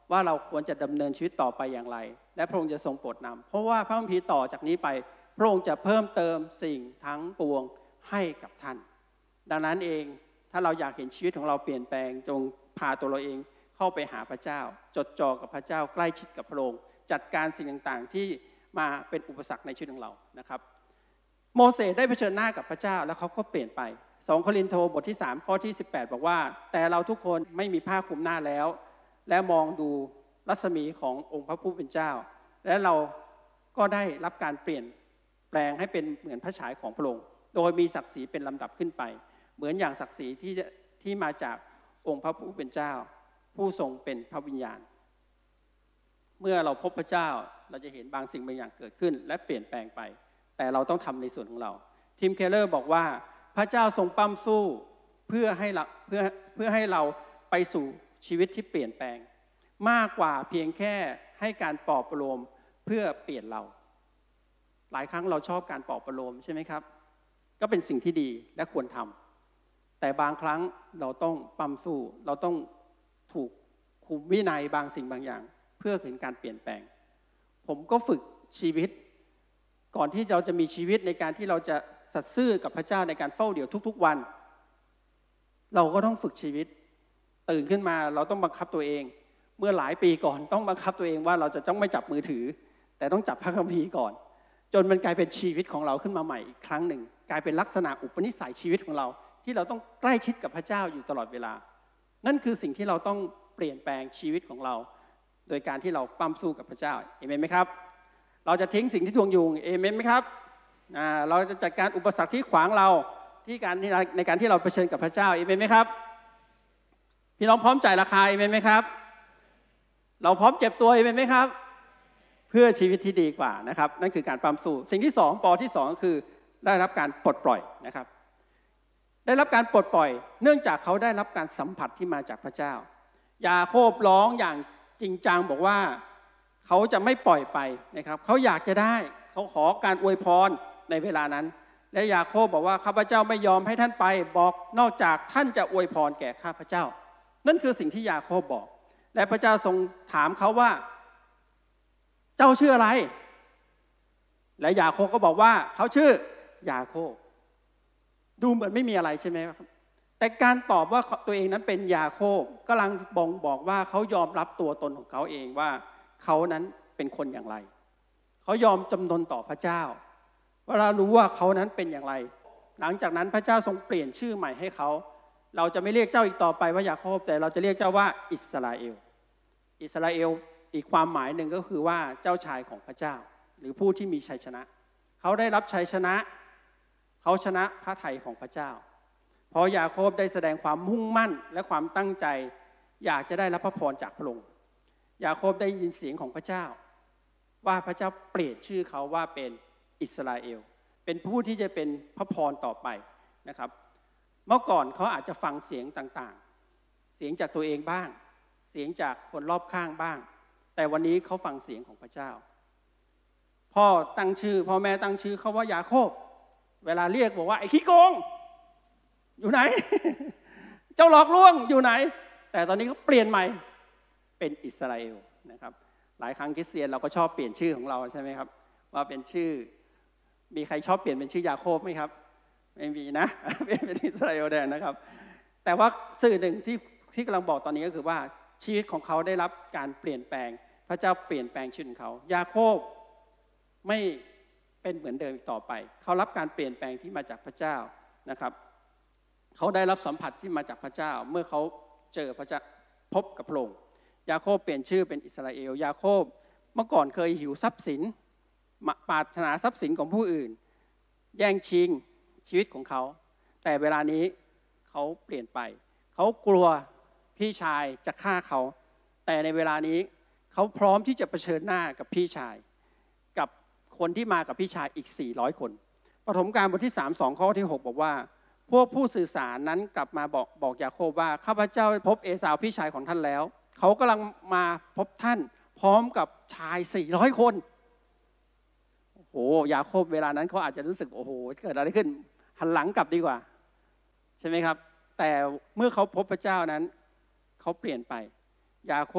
ว่าเราควรจะดำเนินชีวิตต่อไปอย่างไร และพระองค์จะทรงโปรดนำเพราะว่าพระคัมภีร์ต่อจากนี้ไปพระองค์จะเพิ่มเติมสิ่งทั้งปวงให้กับท่านดังนั้นเองถ้าเราอยากเห็นชีวิตของเราเปลี่ยนแปลงจงพาตัวเราเองเข้าไปหาพระเจ้าจดจ่อกับพระเจ้าใกล้ชิดกับพระองค์จัดการสิ่งต่างๆที่มาเป็นอุปสรรคในชีวิตของเรานะครับโมเสสได้เผชิญหน้ากับพระเจ้าแล้วเขาก็เปลี่ยนไป2 โครินธ์บทที่3ข้อที่18บอกว่าแต่เราทุกคนไม่มีผ้าคลุมหน้าแล้วและมองดูรัศมีขององค์พระผู้เป็นเจ้าและเราก็ได้รับการเปลี่ยนแปลงให้เป็นเหมือนพระฉายของพระองค์โดยมีศักดิ์ศรีเป็นลำดับขึ้นไปเหมือนอย่างศักดิ์ศรีที่มาจากองค์พระผู้เป็นเจ้าผู้ทรงเป็นพระวิญญาณเมื่อเราพบพระเจ้าเราจะเห็นบางสิ่งบางอย่างเกิดขึ้นและเปลี่ยนแปลงไปแต่เราต้องทำในส่วนของเราทีมเคลเลอร์บอกว่าพระเจ้าทรงปั้มสู้เพื่อให้เราไปสู่ชีวิตที่เปลี่ยนแปลงมากกว่าเพียงแค่ให้การปลอบประโลมเพื่อเปลี่ยนเราหลายครั้งเราชอบการปลอบประโลมใช่ไหมครับก็เป็นสิ่งที่ดีและควรทำแต่บางครั้งเราต้องปั้มสู้เราต้องถูกคุมวินัยบางสิ่งบางอย่างเพื่อเห็นการเปลี่ยนแปลงผมก็ฝึกชีวิตก่อนที่เราจะมีชีวิตในการที่เราจะสัตย์ซื่อกับพระเจ้าในการเฝ้าเดี่ยวทุกๆวันเราก็ต้องฝึกชีวิตตื่นขึ้นมาเราต้องบังคับตัวเองเมื่อหลายปีก่อนต้องบังคับตัวเองว่าเราจะต้องไม่จับมือถือแต่ต้องจับพระคัมภีร์ก่อนจนมันกลายเป็นชีวิตของเราขึ้นมาใหม่อีกครั้งหนึ่งกลายเป็นลักษณะอุปนิสัยชีวิตของเราที่เราต้องใกล้ชิดกับพระเจ้าอยู่ตลอดเวลานั่นคือสิ่งที่เราต้องเปลี่ยนแปลงชีวิตของเราโดยการที่เราปั้มสู้กับพระเจ้าเอเมนไหมครับเราจะทิ้งสิ่งที่ทวงอยู่เอเมนไหมครับเราจะจัดการอุปสรรคที่ขวางเราในการที่เราเผชิญกับพระเจ้าเอเมนไหมครับพี่น้องพร้อมจ่ายราคาเอเมนไหมครับเราพร้อมเจ็บตัวเอเมนไหมครับเพื่อชีวิตที่ดีกว่านะครับนั่นคือการปั้มสู้สิ่งที่2ปอที่2ก็คือได้รับการปลดปล่อยนะครับได้รับการปลดปล่อยเนื่องจากเขาได้รับการสัมผัสที่มาจากพระเจ้ายาโคบร้องอย่างจริงจังบอกว่าเขาจะไม่ปล่อยไปนะครับเขาอยากจะได้เขาขอการอวยพรในเวลานั้นและยาโคบบอกว่าข้าพเจ้าไม่ยอมให้ท่านไปบอกนอกจากท่านจะอวยพรแก่ข้าพเจ้านั่นคือสิ่งที่ยาโคบบอกและพระเจ้าทรงถามเขาว่าเจ้าชื่ออะไรและยาโคบก็บอกว่าเขาชื่อยาโคบดูเหมือนไม่มีอะไรใช่ไหมครับแต่การตอบว่าตัวเองนั้นเป็นยาโคบกำลังบอกว่าเขายอมรับตัวตนของเขาเองว่าเขานั้นเป็นคนอย่างไรเขายอมจำนนต่อพระเจ้าเวลารู้ว่าเขานั้นเป็นอย่างไรหลังจากนั้นพระเจ้าทรงเปลี่ยนชื่อใหม่ให้เขาเราจะไม่เรียกเจ้าอีกต่อไปว่ายาโคบแต่เราจะเรียกเจ้าว่าอิสราเอลอิสราเอลอีกความหมายหนึ่งก็คือว่าเจ้าชายของพระเจ้าหรือผู้ที่มีชัยชนะเขาได้รับชัยชนะเขาชนะพระทัยของพระเจ้าเพราะยาโคบได้แสดงความมุ่งมั่นและความตั้งใจอยากจะได้รับพระพรจากพระองค์ยาโคบได้ยินเสียงของพระเจ้าว่าพระเจ้าเปลี่ยนชื่อเขาว่าเป็นอิสราเอลเป็นผู้ที่จะเป็นพระพรต่อไปนะครับเมื่อก่อนเขาอาจจะฟังเสียงต่างๆเสียงจากตัวเองบ้างเสียงจากคนรอบข้างบ้างแต่วันนี้เขาฟังเสียงของพระเจ้าพ่อแม่ตั้งชื่อเขาว่ายาโคบเวลาเรียกบอกว่าไอ้ขี้โกงอยู่ไหน เจ้าหลอกลวงอยู่ไหนแต่ตอนนี้เขาเปลี่ยนใหม่เป็นอิสราเอลนะครับหลายครั้งคริสเตียนเราก็ชอบเปลี่ยนชื่อของเราใช่ไหมครับว่าเป็นชื่อมีใครชอบเปลี่ยนเป็นชื่อยาโคบไหมครับไม่มีนะ เป็นอิสราเอลแทนนะครับแต่ว่าสื่อหนึ่งที่กำลังบอกตอนนี้ก็คือว่าชีวิตของเขาได้รับการเปลี่ยนแปลงพระเจ้าเปลี่ยนแปลงชีวิตของเขายาโคบไม่เป็นเหมือนเดิมอีกต่อไปเขารับการเปลี่ยนแปลงที่มาจากพระเจ้านะครับเขาได้รับสัมผัสที่มาจากพระเจ้าเมื่อเขาเจอพระเจ้าพบกับพระองค์ยาโคบเปลี่ยนชื่อเป็นอิสราเอลยาโคบเมื่อก่อนเคยหิวทรัพย์สินปรารถนาทรัพย์สินของผู้อื่นแย่งชิงชีวิตของเขาแต่เวลานี้เขาเปลี่ยนไปเขากลัวพี่ชายจะฆ่าเขาแต่ในเวลานี้เขาพร้อมที่จะเผชิญหน้ากับพี่ชายกับคนที่มากับพี่ชายอีก400คนปฐมกาลบทที่3 ข้อที่6บอกว่าพวกผู้สื่อสารนั้นกลับมาบอกยาโคบว่าข้าพเจ้าพบเอสาวพี่ชายของท่านแล้วเขากำลังมาพบท่านพร้อมกับชาย400คนโอ้โหยาโคบเวลานั้นเขาอาจจะรู้สึกโอ้โหเกิดอะไรขึ้นหันหลังกลับดีกว่าใช่ไหมครับแต่เมื่อเขาพบพระเจ้านั้นเขาเปลี่ยนไปยาโคบ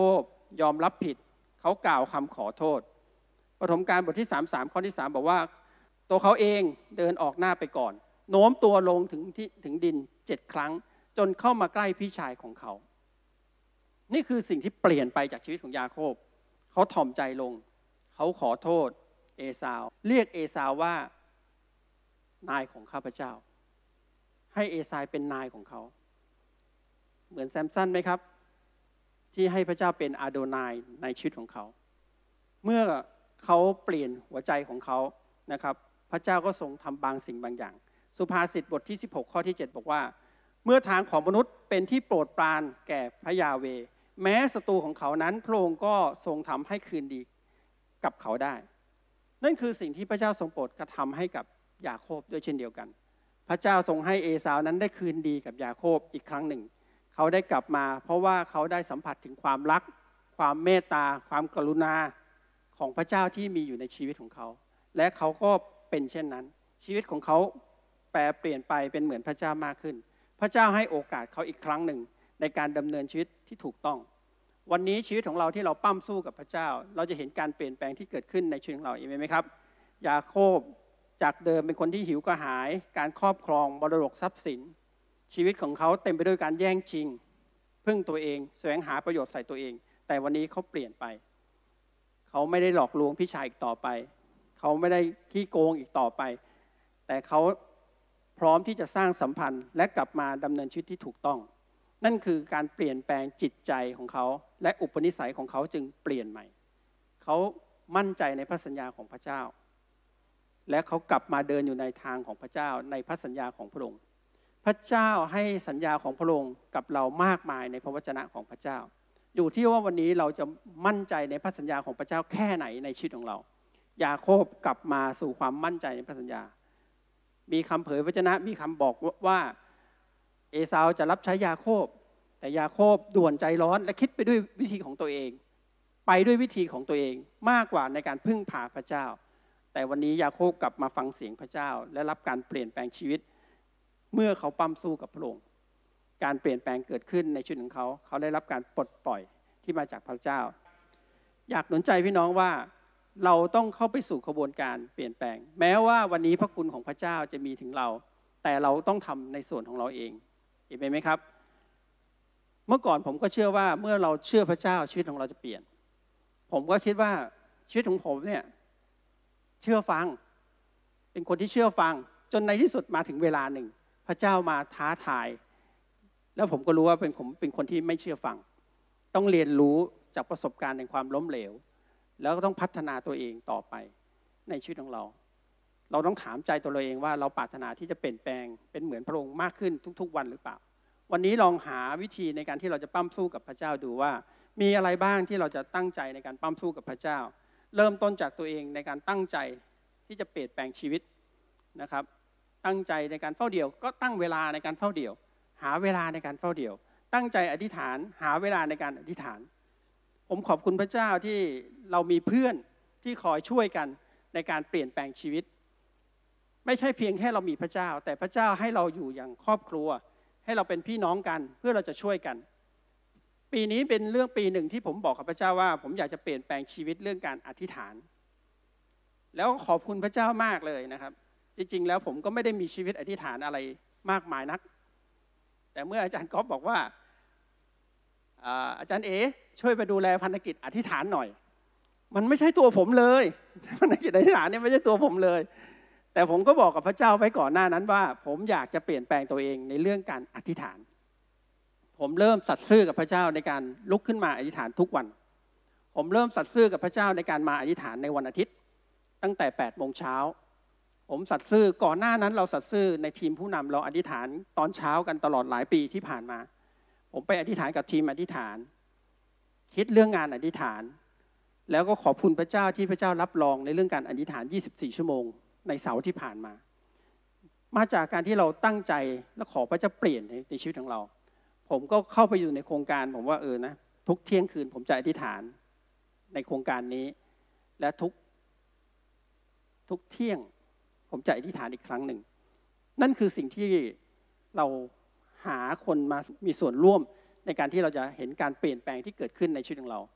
ยอมรับผิดเขากล่าวคำขอโทษปฐมกาลบทที่33ข้อที่3บอกว่าตัวเขาเองเดินออกหน้าไปก่อนโน้มตัวลงถึงดิน7 ครั้งจนเข้ามาใกล้พี่ชายของเขานี่คือสิ่งที่เปลี่ยนไปจากชีวิตของยาโคบเขาถ่อมใจลงเขาขอโทษเอสาวเรียกเอสาวว่านายของข้าพเจ้าให้เอสาวเป็นนายของเขาเหมือนแซมสันไหมครับที่ให้พระเจ้าเป็นอาโดนายในชีวิตของเขาเมื่อเขาเปลี่ยนหัวใจของเขานะครับพระเจ้าก็ทรงทำบางสิ่งบางอย่างสุภาษิตบทที่16ข้อที่7บอกว่าเมื่อทางของมนุษย์เป็นที่โปรดปรานแก่พระยาเวห์แม้ศัตรูของเขานั้นพระองค์ก็ทรงทำให้คืนดีกับเขาได้นั่นคือสิ่งที่พระเจ้าทรงโปรดกระทำให้กับยาโคบด้วยเช่นเดียวกันพระเจ้าทรงให้เอสาวนั้นได้คืนดีกับยาโคบอีกครั้งหนึ่งเขาได้กลับมาเพราะว่าเขาได้สัมผัสถึงความรักความเมตตาความกรุณาของพระเจ้าที่มีอยู่ในชีวิตของเขาและเขาก็เป็นเช่นนั้นชีวิตของเขาแปรเปลี่ยนไปเป็นเหมือนพระเจ้ามากขึ้นพระเจ้าให้โอกาสเขาอีกครั้งหนึ่งในการดำเนินชีวิตที่ถูกต้องวันนี้ชีวิตของเราที่เราปั้มสู้กับพระเจ้าเราจะเห็นการเปลี่ยนแปลงที่เกิดขึ้นในชีวิตของเราเองไหมครับยาโคบจากเดิมเป็นคนที่หิวกระหายการครอบครองมรดกทรัพย์สินชีวิตของเขาเต็มไปด้วยการแย่งชิงพึ่งตัวเองแสวงหาประโยชน์ใส่ตัวเองแต่วันนี้เขาเปลี่ยนไปเขาไม่ได้หลอกลวงพี่ชายอีกต่อไปเขาไม่ได้ขี้โกงอีกต่อไปแต่เขาพร้อมที่จะสร้างสัมพันธ์และกลับมาดำเนินชีวิตที่ถูกต้องนั่นคือการเปลี่ยนแปลงจิตใจของเขาและอุปนิสัยของเขาจึงเปลี่ยนใหม่เขามั่นใจในพระสัญญาของพระเจ้าและเขากลับมาเดินอยู่ในทางของพระเจ้าในพระสัญญาของพระองค์พระเจ้าให้สัญญาของพระองค์กับเรามากมายในพระวจนะของพระเจ้าอยู่ที่ว่าวันนี้เราจะมั่นใจในพระสัญญาของพระเจ้าแค่ไหนในชีวิตของเรายาโคบกลับมาสู่ความมั่นใจในพระสัญญามีคำเผยพระวจนะมีคำบอกว่าเอสาวจะรับใช้ยาโคบแต่ยาโคบด่วนใจร้อนและคิดไปด้วยวิธีของตัวเองไปด้วยวิธีของตัวเองมากกว่าในการพึ่งพาพระเจ้าแต่วันนี้ยาโคบกลับมาฟังเสียงพระเจ้าและรับการเปลี่ยนแปลงชีวิตเมื่อเขาปั้มสู้กับพระองค์การเปลี่ยนแปลงเกิดขึ้นในชีวิตของเขาเขาได้รับการปลดปล่อยที่มาจากพระเจ้าอยากหนุนใจพี่น้องว่าเราต้องเข้าไปสู่กระบวนการเปลี่ยนแปลงแม้ว่าวันนี้พระคุณของพระเจ้าจะมีถึงเราแต่เราต้องทำในส่วนของเราเองเห็นไหมครับเมื่อก่อนผมก็เชื่อว่าเมื่อเราเชื่อพระเจ้าชีวิตของเราจะเปลี่ยนผมก็คิดว่าชีวิตของผมเนี่ยเชื่อฟังเป็นคนที่เชื่อฟังจนในที่สุดมาถึงเวลาหนึ่งพระเจ้ามาท้าทายแล้วผมก็รู้ว่าผมเป็นคนที่ไม่เชื่อฟังต้องเรียนรู้จากประสบการณ์ในความล้มเหลวแล้วก็ต้องพัฒนาตัวเองต่อไปในชีวิตของเราเราต้องถามใจตัวเราเองว่าเราปรารถนาที่จะเปลี่ยนแปลงเป็นเหมือนพระองค์มากขึ้นทุกๆวันหรือเปล่าวันนี้ลองหาวิธีในการที่เราจะปั้มสู้กับพระเจ้าดูว่ามีอะไรบ้างที่เราจะตั้งใจในการปั้มสู้กับพระเจ้าเริ่มต้นจากตัวเองในการตั้งใจที่จะเปลี่ยนแปลงชีวิตนะครับตั้งใจในการเฝ้าเดี่ยวก็ตั้งเวลาในการเฝ้าเดี่ยวหาเวลาในการเฝ้าเดี่ยวตั้งใจอธิษฐานหาเวลาในการอธิษฐานผมขอบคุณพระเจ้าที่เรามีเพื่อนที่คอยช่วยกันในการเปลี่ยนแปลงชีวิตไม่ใช่เพียงแค่เรามีพระเจ้าแต่พระเจ้าให้เราอยู่อย่างครอบครัวให้เราเป็นพี่น้องกันเพื่อเราจะช่วยกันปีนี้เป็นเรื่องปีหนึ่งที่ผมบอกกับพระเจ้าว่าผมอยากจะเปลี่ยนแปลงชีวิตเรื่องการอธิษฐานแล้วขอบคุณพระเจ้ามากเลยนะครับจริงๆแล้วผมก็ไม่ได้มีชีวิตอธิษฐานอะไรมากมายนักแต่เมื่ออาจารย์ก๊อฟบอกว่าอาจารย์เอ๋ช่วยไปดูแลพันธกิจอธิษฐานหน่อยมันไม่ใช่ตัวผมเลยพันธกิจอธิษฐานเนี่ยไม่ใช่ตัวผมเลยแต่ผมก็บอกกับพระเจ้าไว้ก่อนหน้านั้นว่าผมอยากจะเปลี่ยนแปลงตัวเองในเรื่องการอธิษฐานผมเริ่มสัตย์ซื่อกับพระเจ้าในการลุกขึ้นมาอธิษฐานทุกวันผมเริ่มสัตย์ซื่อกับพระเจ้าในการมาอธิษฐานในวันอาทิตย์ตั้งแต่8 โมงเช้าผมสัตย์ซื่อก่อนหน้านั้นเราสัตย์ซื่อในทีมผู้นำเราอธิษฐานตอนเช้ากันตลอดหลายปีที่ผ่านมาผมไปอธิษฐานกับทีมอธิษฐานคิดเรื่องงานอธิษฐานแล้วก็ขอบคุณพระเจ้าที่พระเจ้ารับรองในเรื่องการอธิษฐาน24 ชั่วโมงในเสาร์ที่ผ่านมาจากการที่เราตั้งใจและขอพระเจ้าเปลี่ยนในชีวิตของเราผมก็เข้าไปอยู่ในโครงการผมว่านะทุกเที่ยงคืนผมจะอธิษฐานในโครงการนี้และทุกเที่ยงผมจะอธิษฐานอีกครั้งหนึ่งนั่นคือสิ่งที่เราหาคนมามีส่วนร่วมในการที่เราจะเห็นการเปลี่ยนแปลงที่เกิดขึ้นในชีวิตของเรา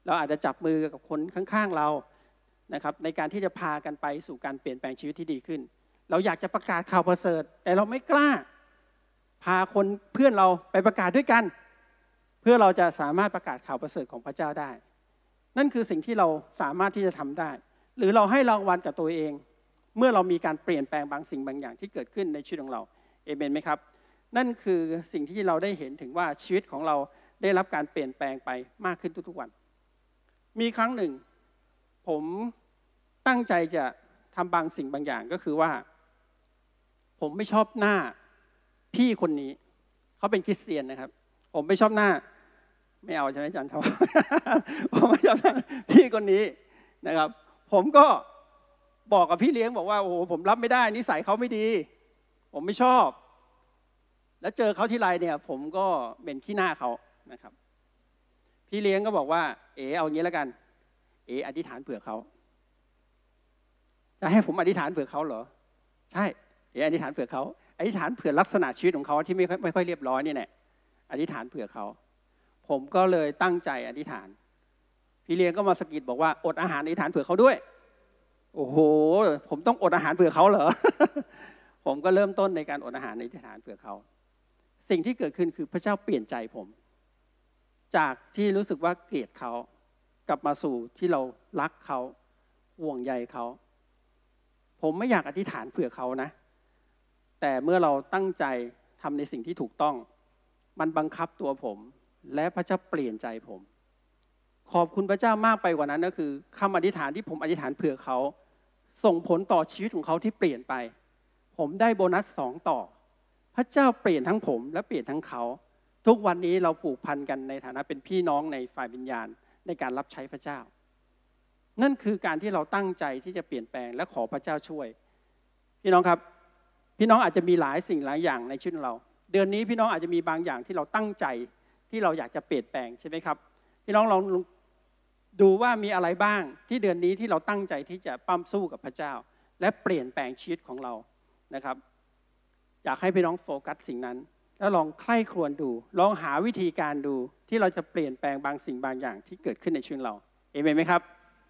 เราอาจจะจับมือกับคนข้างๆเรานะครับในการที่จะพากันไปสู่การเปลี่ยนแปลงชีวิตที่ดีขึ้นเราอยากจะประกาศข่าวประเสริฐแต่เราไม่กล้าพาคนเพื่อนเราไปประกาศด้วยกันเพื่อเราจะสามารถประกาศข่าวประเสริฐของพระเจ้าได้นั่นคือสิ่งที่เราสามารถที่จะทำได้หรือเราให้รางวัลกับตัวเองเมื่อเรามีการเปลี่ยนแปลงบางสิ่งบางอย่างที่เกิดขึ้นในชีวิตของเราเอเมนไหมครับนั่นคือสิ่งที่เราได้เห็นถึงว่าชีวิตของเราได้รับการเปลี่ยนแปลงไปมากขึ้นทุกๆวันมีครั้งหนึ่งผมตั้งใจจะทำบางสิ่งบางอย่างก็คือว่าผมไม่ชอบหน้าพี่คนนี้เขาเป็นคริสเตียนนะครับผมไม่ชอบหน้าไม่เอาใช่ไหมอาจารย์เขาผมไม่ชอบหน้าพี่คนนี้นะครับผมก็บอกกับพี่เลี้ยงบอกว่าโอ้โหผมรับไม่ได้นิสัยเขาไม่ดีผมไม่ชอบแล้วเจอเขาที่ไรเนี่ยผมก็เป็นขี้หน้าเขานะครับพี่เลี้ยงก็บอกว่าเอาอย่างนี้แล้วกันอธิษฐานเผื่อเขาจะให้ผมอธิษฐานเผื่อเขาเหรอใช่อธิษฐานเผื่อเขาอธิษฐานเผื่อลักษณะชีวิตของเขาที่ไม่ค่อยเรียบร้อยนี่แหละอธิษฐานเผื่อเขาผมก็เลยตั้งใจอธิษฐานพี่เลี้ยงก็มาสะกิดบอกว่าอดอาหารอธิษฐานเผื่อเขาด้วยโอ้โหผมต้องอดอาหารเผื่อเขาเหรอ ผมก็เริ่มต้นในการอดอาหารอธิษฐานเผื่อเขาสิ่งที่เกิดขึ้นคือพระเจ้าเปลี่ยนใจผมจากที่รู้สึกว่าเกลียดเขากลับมาสู่ที่เรารักเขาห่วงใยเขาผมไม่อยากอธิษฐานเผื่อเขานะแต่เมื่อเราตั้งใจทำในสิ่งที่ถูกต้องมันบังคับตัวผมและพระเจ้าเปลี่ยนใจผมขอบคุณพระเจ้ามากไปกว่านั้นก็คือคำอธิษฐานที่ผมอธิษฐานเผื่อเขาส่งผลต่อชีวิตของเขาที่เปลี่ยนไปผมได้โบนัส2ต่อพระเจ้าเปลี่ยนทั้งผมและเปลี่ยนทั้งเขาทุกวันนี้เราผูกพันกันในฐานะเป็นพี่น้องในฝ่ายวิญญาณในการรับใช้พระเจ้านั่นคือการที่เราตั้งใจที่จะเปลี่ยนแปลงและขอพระเจ้าช่วยพี่น้องครับพี่น้องอาจจะมีหลายสิ่งหลายอย่างในชีวิตของเราเดือนนี้พี่น้องอาจจะมีบางอย่างที่เราตั้งใจที่เราอยากจะเปลี่ยนแปลงใช่ไหมครับพี่น้องลองดูว่ามีอะไรบ้างที่เดือนนี้ที่เราตั้งใจที่จะปั้มสู้กับพระเจ้าและเปลี่ยนแปลงชีวิตของเรานะครับอยากให้พี่น้องโฟกัสสิ่งนั้นแล้วลองใคร่ครวญดูลองหาวิธีการดูที่เราจะเปลี่ยนแปลงบางสิ่งบางอย่างที่เกิดขึ้นในชีวิตเราเอเมนไหมครับ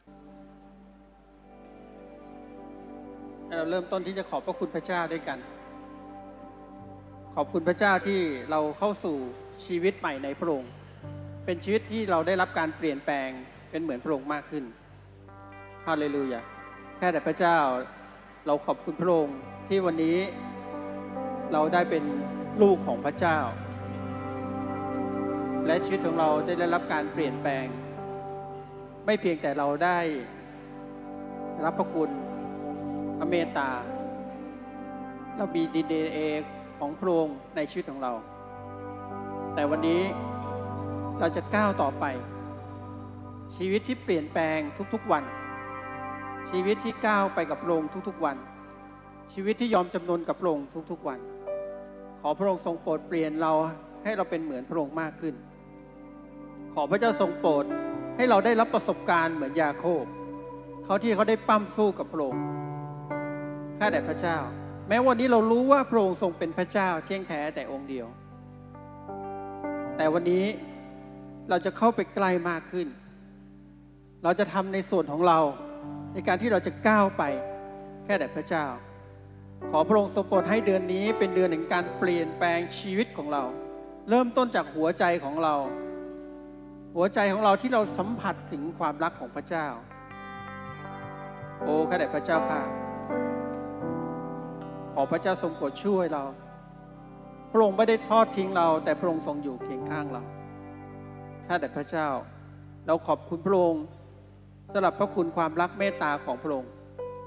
เราเริ่มต้นที่จะขอบพระคุณพระเจ้าด้วยกันขอบคุณพระเจ้าที่เราเข้าสู่ชีวิตใหม่ในพระองค์เป็นชีวิตที่เราได้รับการเปลี่ยนแปลงเป็นเหมือนพระองค์มากขึ้นฮาเลลูยาแค่แต่พระเจ้าเราขอบคุณพระองค์ที่วันนี้เราได้เป็นลูกของพระเจ้าและชีวิตของเราได้รับการเปลี่ยนแปลงไม่เพียงแต่เราได้รับพระคุณพระเมตตาเรามี DNA ของพระองค์ในชีวิตของเราแต่วันนี้เราจะก้าวต่อไปชีวิตที่เปลี่ยนแปลงทุกๆวันชีวิตที่ก้าวไปกับพระองค์ทุกๆวันชีวิตที่ยอมจำนนกับพระองค์ทุกๆวันขอพระองค์ทรงโปรดเปลี่ยนเราให้เราเป็นเหมือนพระองค์มากขึ้นขอพระเจ้าทรงโปรดให้เราได้รับประสบการณ์เหมือนยาโคบเขาที่เขาได้ปั้มสู้กับพระองค์ข้าแต่พระเจ้าแม้วันนี้เรารู้ว่าพระองค์ทรงเป็นพระเจ้าเที่ยงแท้แต่องค์เดียวแต่วันนี้เราจะเข้าไปใกล้มากขึ้นเราจะทำในส่วนของเราในการที่เราจะก้าวไปแค่แต่พระเจ้าขอพระองค์ทรงโปรดให้เดือนนี้เป็นเดือนแห่งการเปลี่ยนแปลงชีวิตของเราเริ่มต้นจากหัวใจของเราหัวใจของเราที่เราสัมผัสถึงความรักของพระเจ้าโอ้ข้าแต่พระเจ้าค่ะขอพระเจ้าทรงโปรดช่วยเราพระองค์ไม่ได้ทอดทิ้งเราแต่พระองค์ทรงอยู่เคียงข้างเราข้าแต่พระเจ้าเราขอบคุณพระองค์สำหรับพระคุณความรักเมตตาของพระองค์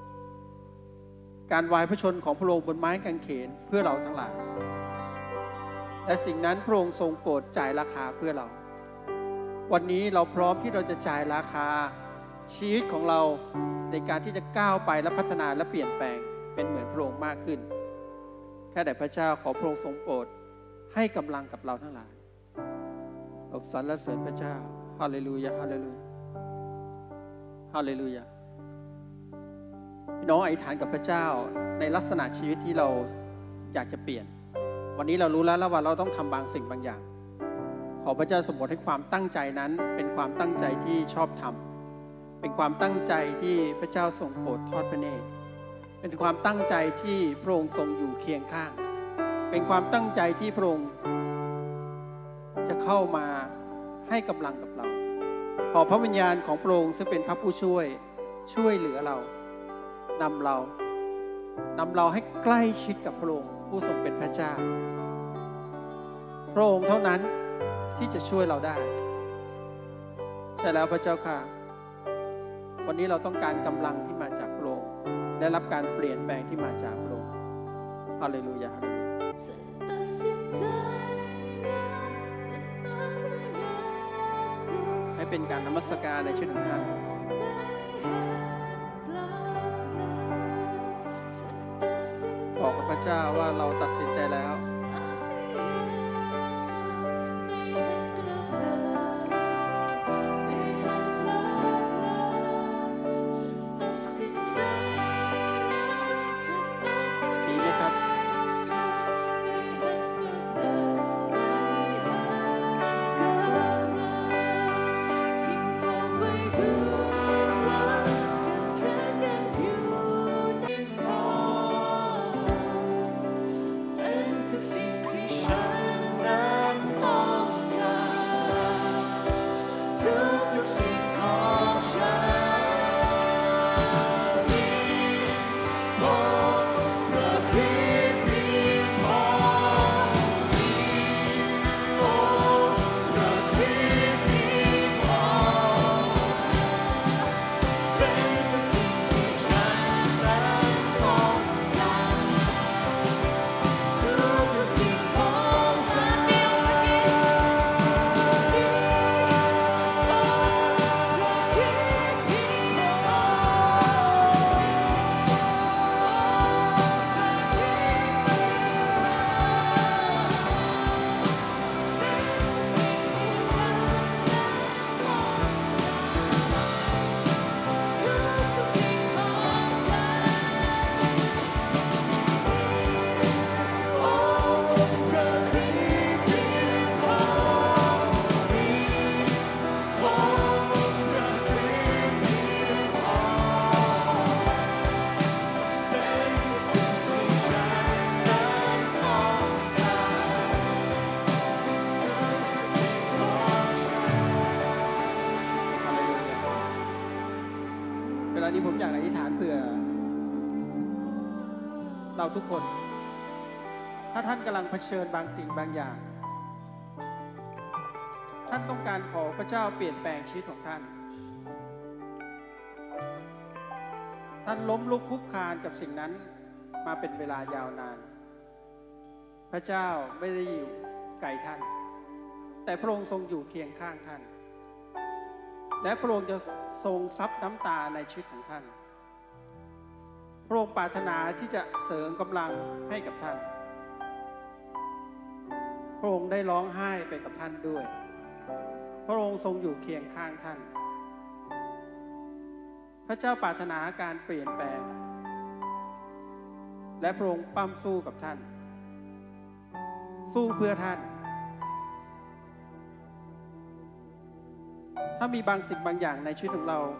การวายพระชนของพระองค์บนไม้กางเขนเพื่อเราทั้งหลายและสิ่งนั้นพระองค์ทรงโปรดจ่ายราคาเพื่อเราวันนี้เราพร้อมที่เราจะจ่ายราคาชีวิตของเราในการที่จะก้าวไปและพัฒนาและเปลี่ยนแปลงเป็นเหมือนพระองค์มากขึ้นแค่แต่พระเจ้าขอพระองค์ทรงโปรดให้กำลังกับเราทั้งหลายเราสรรเสริญพระเจ้าฮาเลลูยาฮาเลลูยาฮาเลลูยาพี่น้องอธิษฐานกับพระเจ้าในลักษณะชีวิตที่เราอยากจะเปลี่ยนวันนี้เรารู้แล้วว่าเราต้องทำบางสิ่งบางอย่างขอพระเจ้าทรงโปรดให้ความตั้งใจนั้นเป็นความตั้งใจที่ชอบธรรมเป็นความตั้งใจที่พระเจ้าทรงโปรดทอดพระเนตรเป็นความตั้งใจที่พระองค์ทรงอยู่เคียงข้างเป็นความตั้งใจที่พระองค์จะเข้ามาให้กำลังกับเราขอพระวิญญาณของพระองค์ซึ่งเป็นพระผู้ช่วยเหลือเรานำเราให้ใกล้ชิดกับพระองค์ผู้ทรงเป็นพระเจ้าพระองค์เท่านั้นที่จะช่วยเราได้ใช่แล้วพระเจ้าค่ะวันนี้เราต้องการกำลังที่มาจากพระองค์ได้รับการเปลี่ยนแปลงที่มาจากพระองค์ฮาเลลูยาฮาเลลูยาให้เป็นการนมัสการในชีวิตของท่านบอกกับพระเจ้าว่าเราตัดสินใจแล้วนี้ผมอยากอธิษฐานเผื่อเราทุกคนถ้าท่านกำลังเผชิญบางสิ่งบางอย่างท่านต้องการขอพระเจ้าเปลี่ยนแปลงชีวิตของท่านล้มลุกคลุกคลานกับสิ่งนั้นมาเป็นเวลายาวนานพระเจ้าไม่ได้อยู่ไกลท่านแต่พระองค์ทรงอยู่เคียงข้างท่านและพระองค์จะทรงซับน้ำตาในชีวิตของท่านพระองค์ปรารถนาที่จะเสริมกำลังให้กับท่านพระองค์ได้ร้องไห้ไปกับท่านด้วยพระองค์ทรงอยู่เคียงข้างท่านพระเจ้าปรารถนาการเปลี่ยนแปลงและพระองค์ปั้มสู้กับท่านสู้เพื่อท่านถ้ามีบางสิ่งบางอย่างในชีวิตของเรา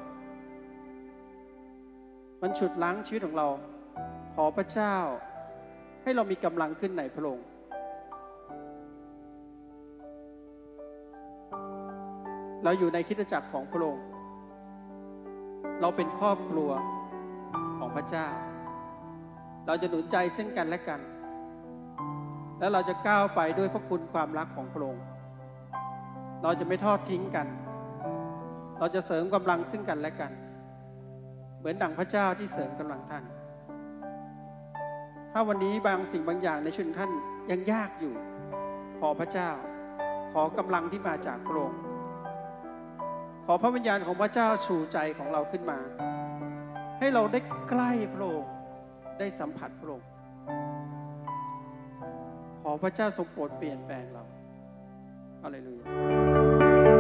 มันฉุดรั้งชีวิตของเราขอพระเจ้าให้เรามีกำลังขึ้นในพระองค์เราอยู่ในคริสตจักรของพระองค์เราเป็นครอบครัวของพระเจ้าเราจะหนุนใจซึ่งกันและกันและเราจะก้าวไปด้วยพระคุณความรักของพระองค์เราจะไม่ทอดทิ้งกันเราจะเสริมกำลังซึ่งกันและกันเหมือนดั่งพระเจ้าที่เสริมกำลังท่านถ้าวันนี้บางสิ่งบางอย่างในชีวิตท่านยังยากอยู่ขอพระเจ้าขอกำลังที่มาจากพระองค์ขอพระวิญญาณของพระเจ้าชูใจของเราขึ้นมาให้เราได้ใกล้พระองค์ได้สัมผัสพระองค์ขอพระเจ้าทรงโปรดเปลี่ยนแปลงเราฮาเลลูยา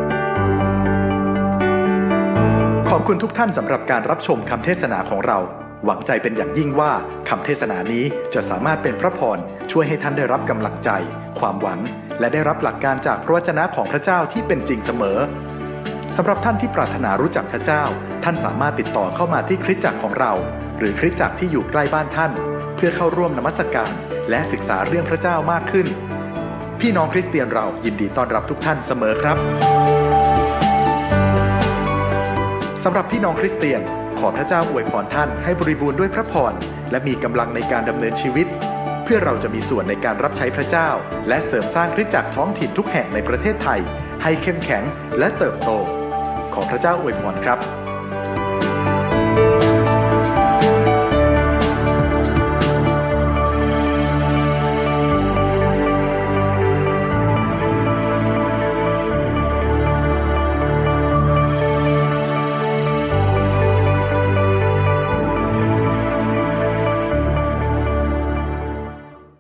ขอบคุณทุกท่านสำหรับการรับชมคำเทศนาของเราหวังใจเป็นอย่างยิ่งว่าคำเทศนานี้จะสามารถเป็นพระพรช่วยให้ท่านได้รับกำลังใจ ความหวังและได้รับหลักการจากพระวจนะของพระเจ้าที่เป็นจริงเสมอสำหรับท่านที่ปรารถนารู้จักพระเจ้าท่านสามารถติดต่อเข้ามาที่คริสตจักรของเราหรือคริสตจักรที่อยู่ใกล้บ้านท่านเพื่อเข้าร่วมนมัสการและศึกษาเรื่องพระเจ้ามากขึ้นพี่น้องคริสเตียนเรายินดีต้อนรับทุกท่านเสมอครับสำหรับพี่น้องคริสเตียนขอพระเจ้าอวยพรท่านให้บริบูรณ์ด้วยพระพรและมีกำลังในการดำเนินชีวิตเพื่อเราจะมีส่วนในการรับใช้พระเจ้าและเสริมสร้างคริสตจักรท้องถิ่นทุกแห่งในประเทศไทยให้เข้มแข็งและเติบโตขอพระเจ้าอวยพรครับ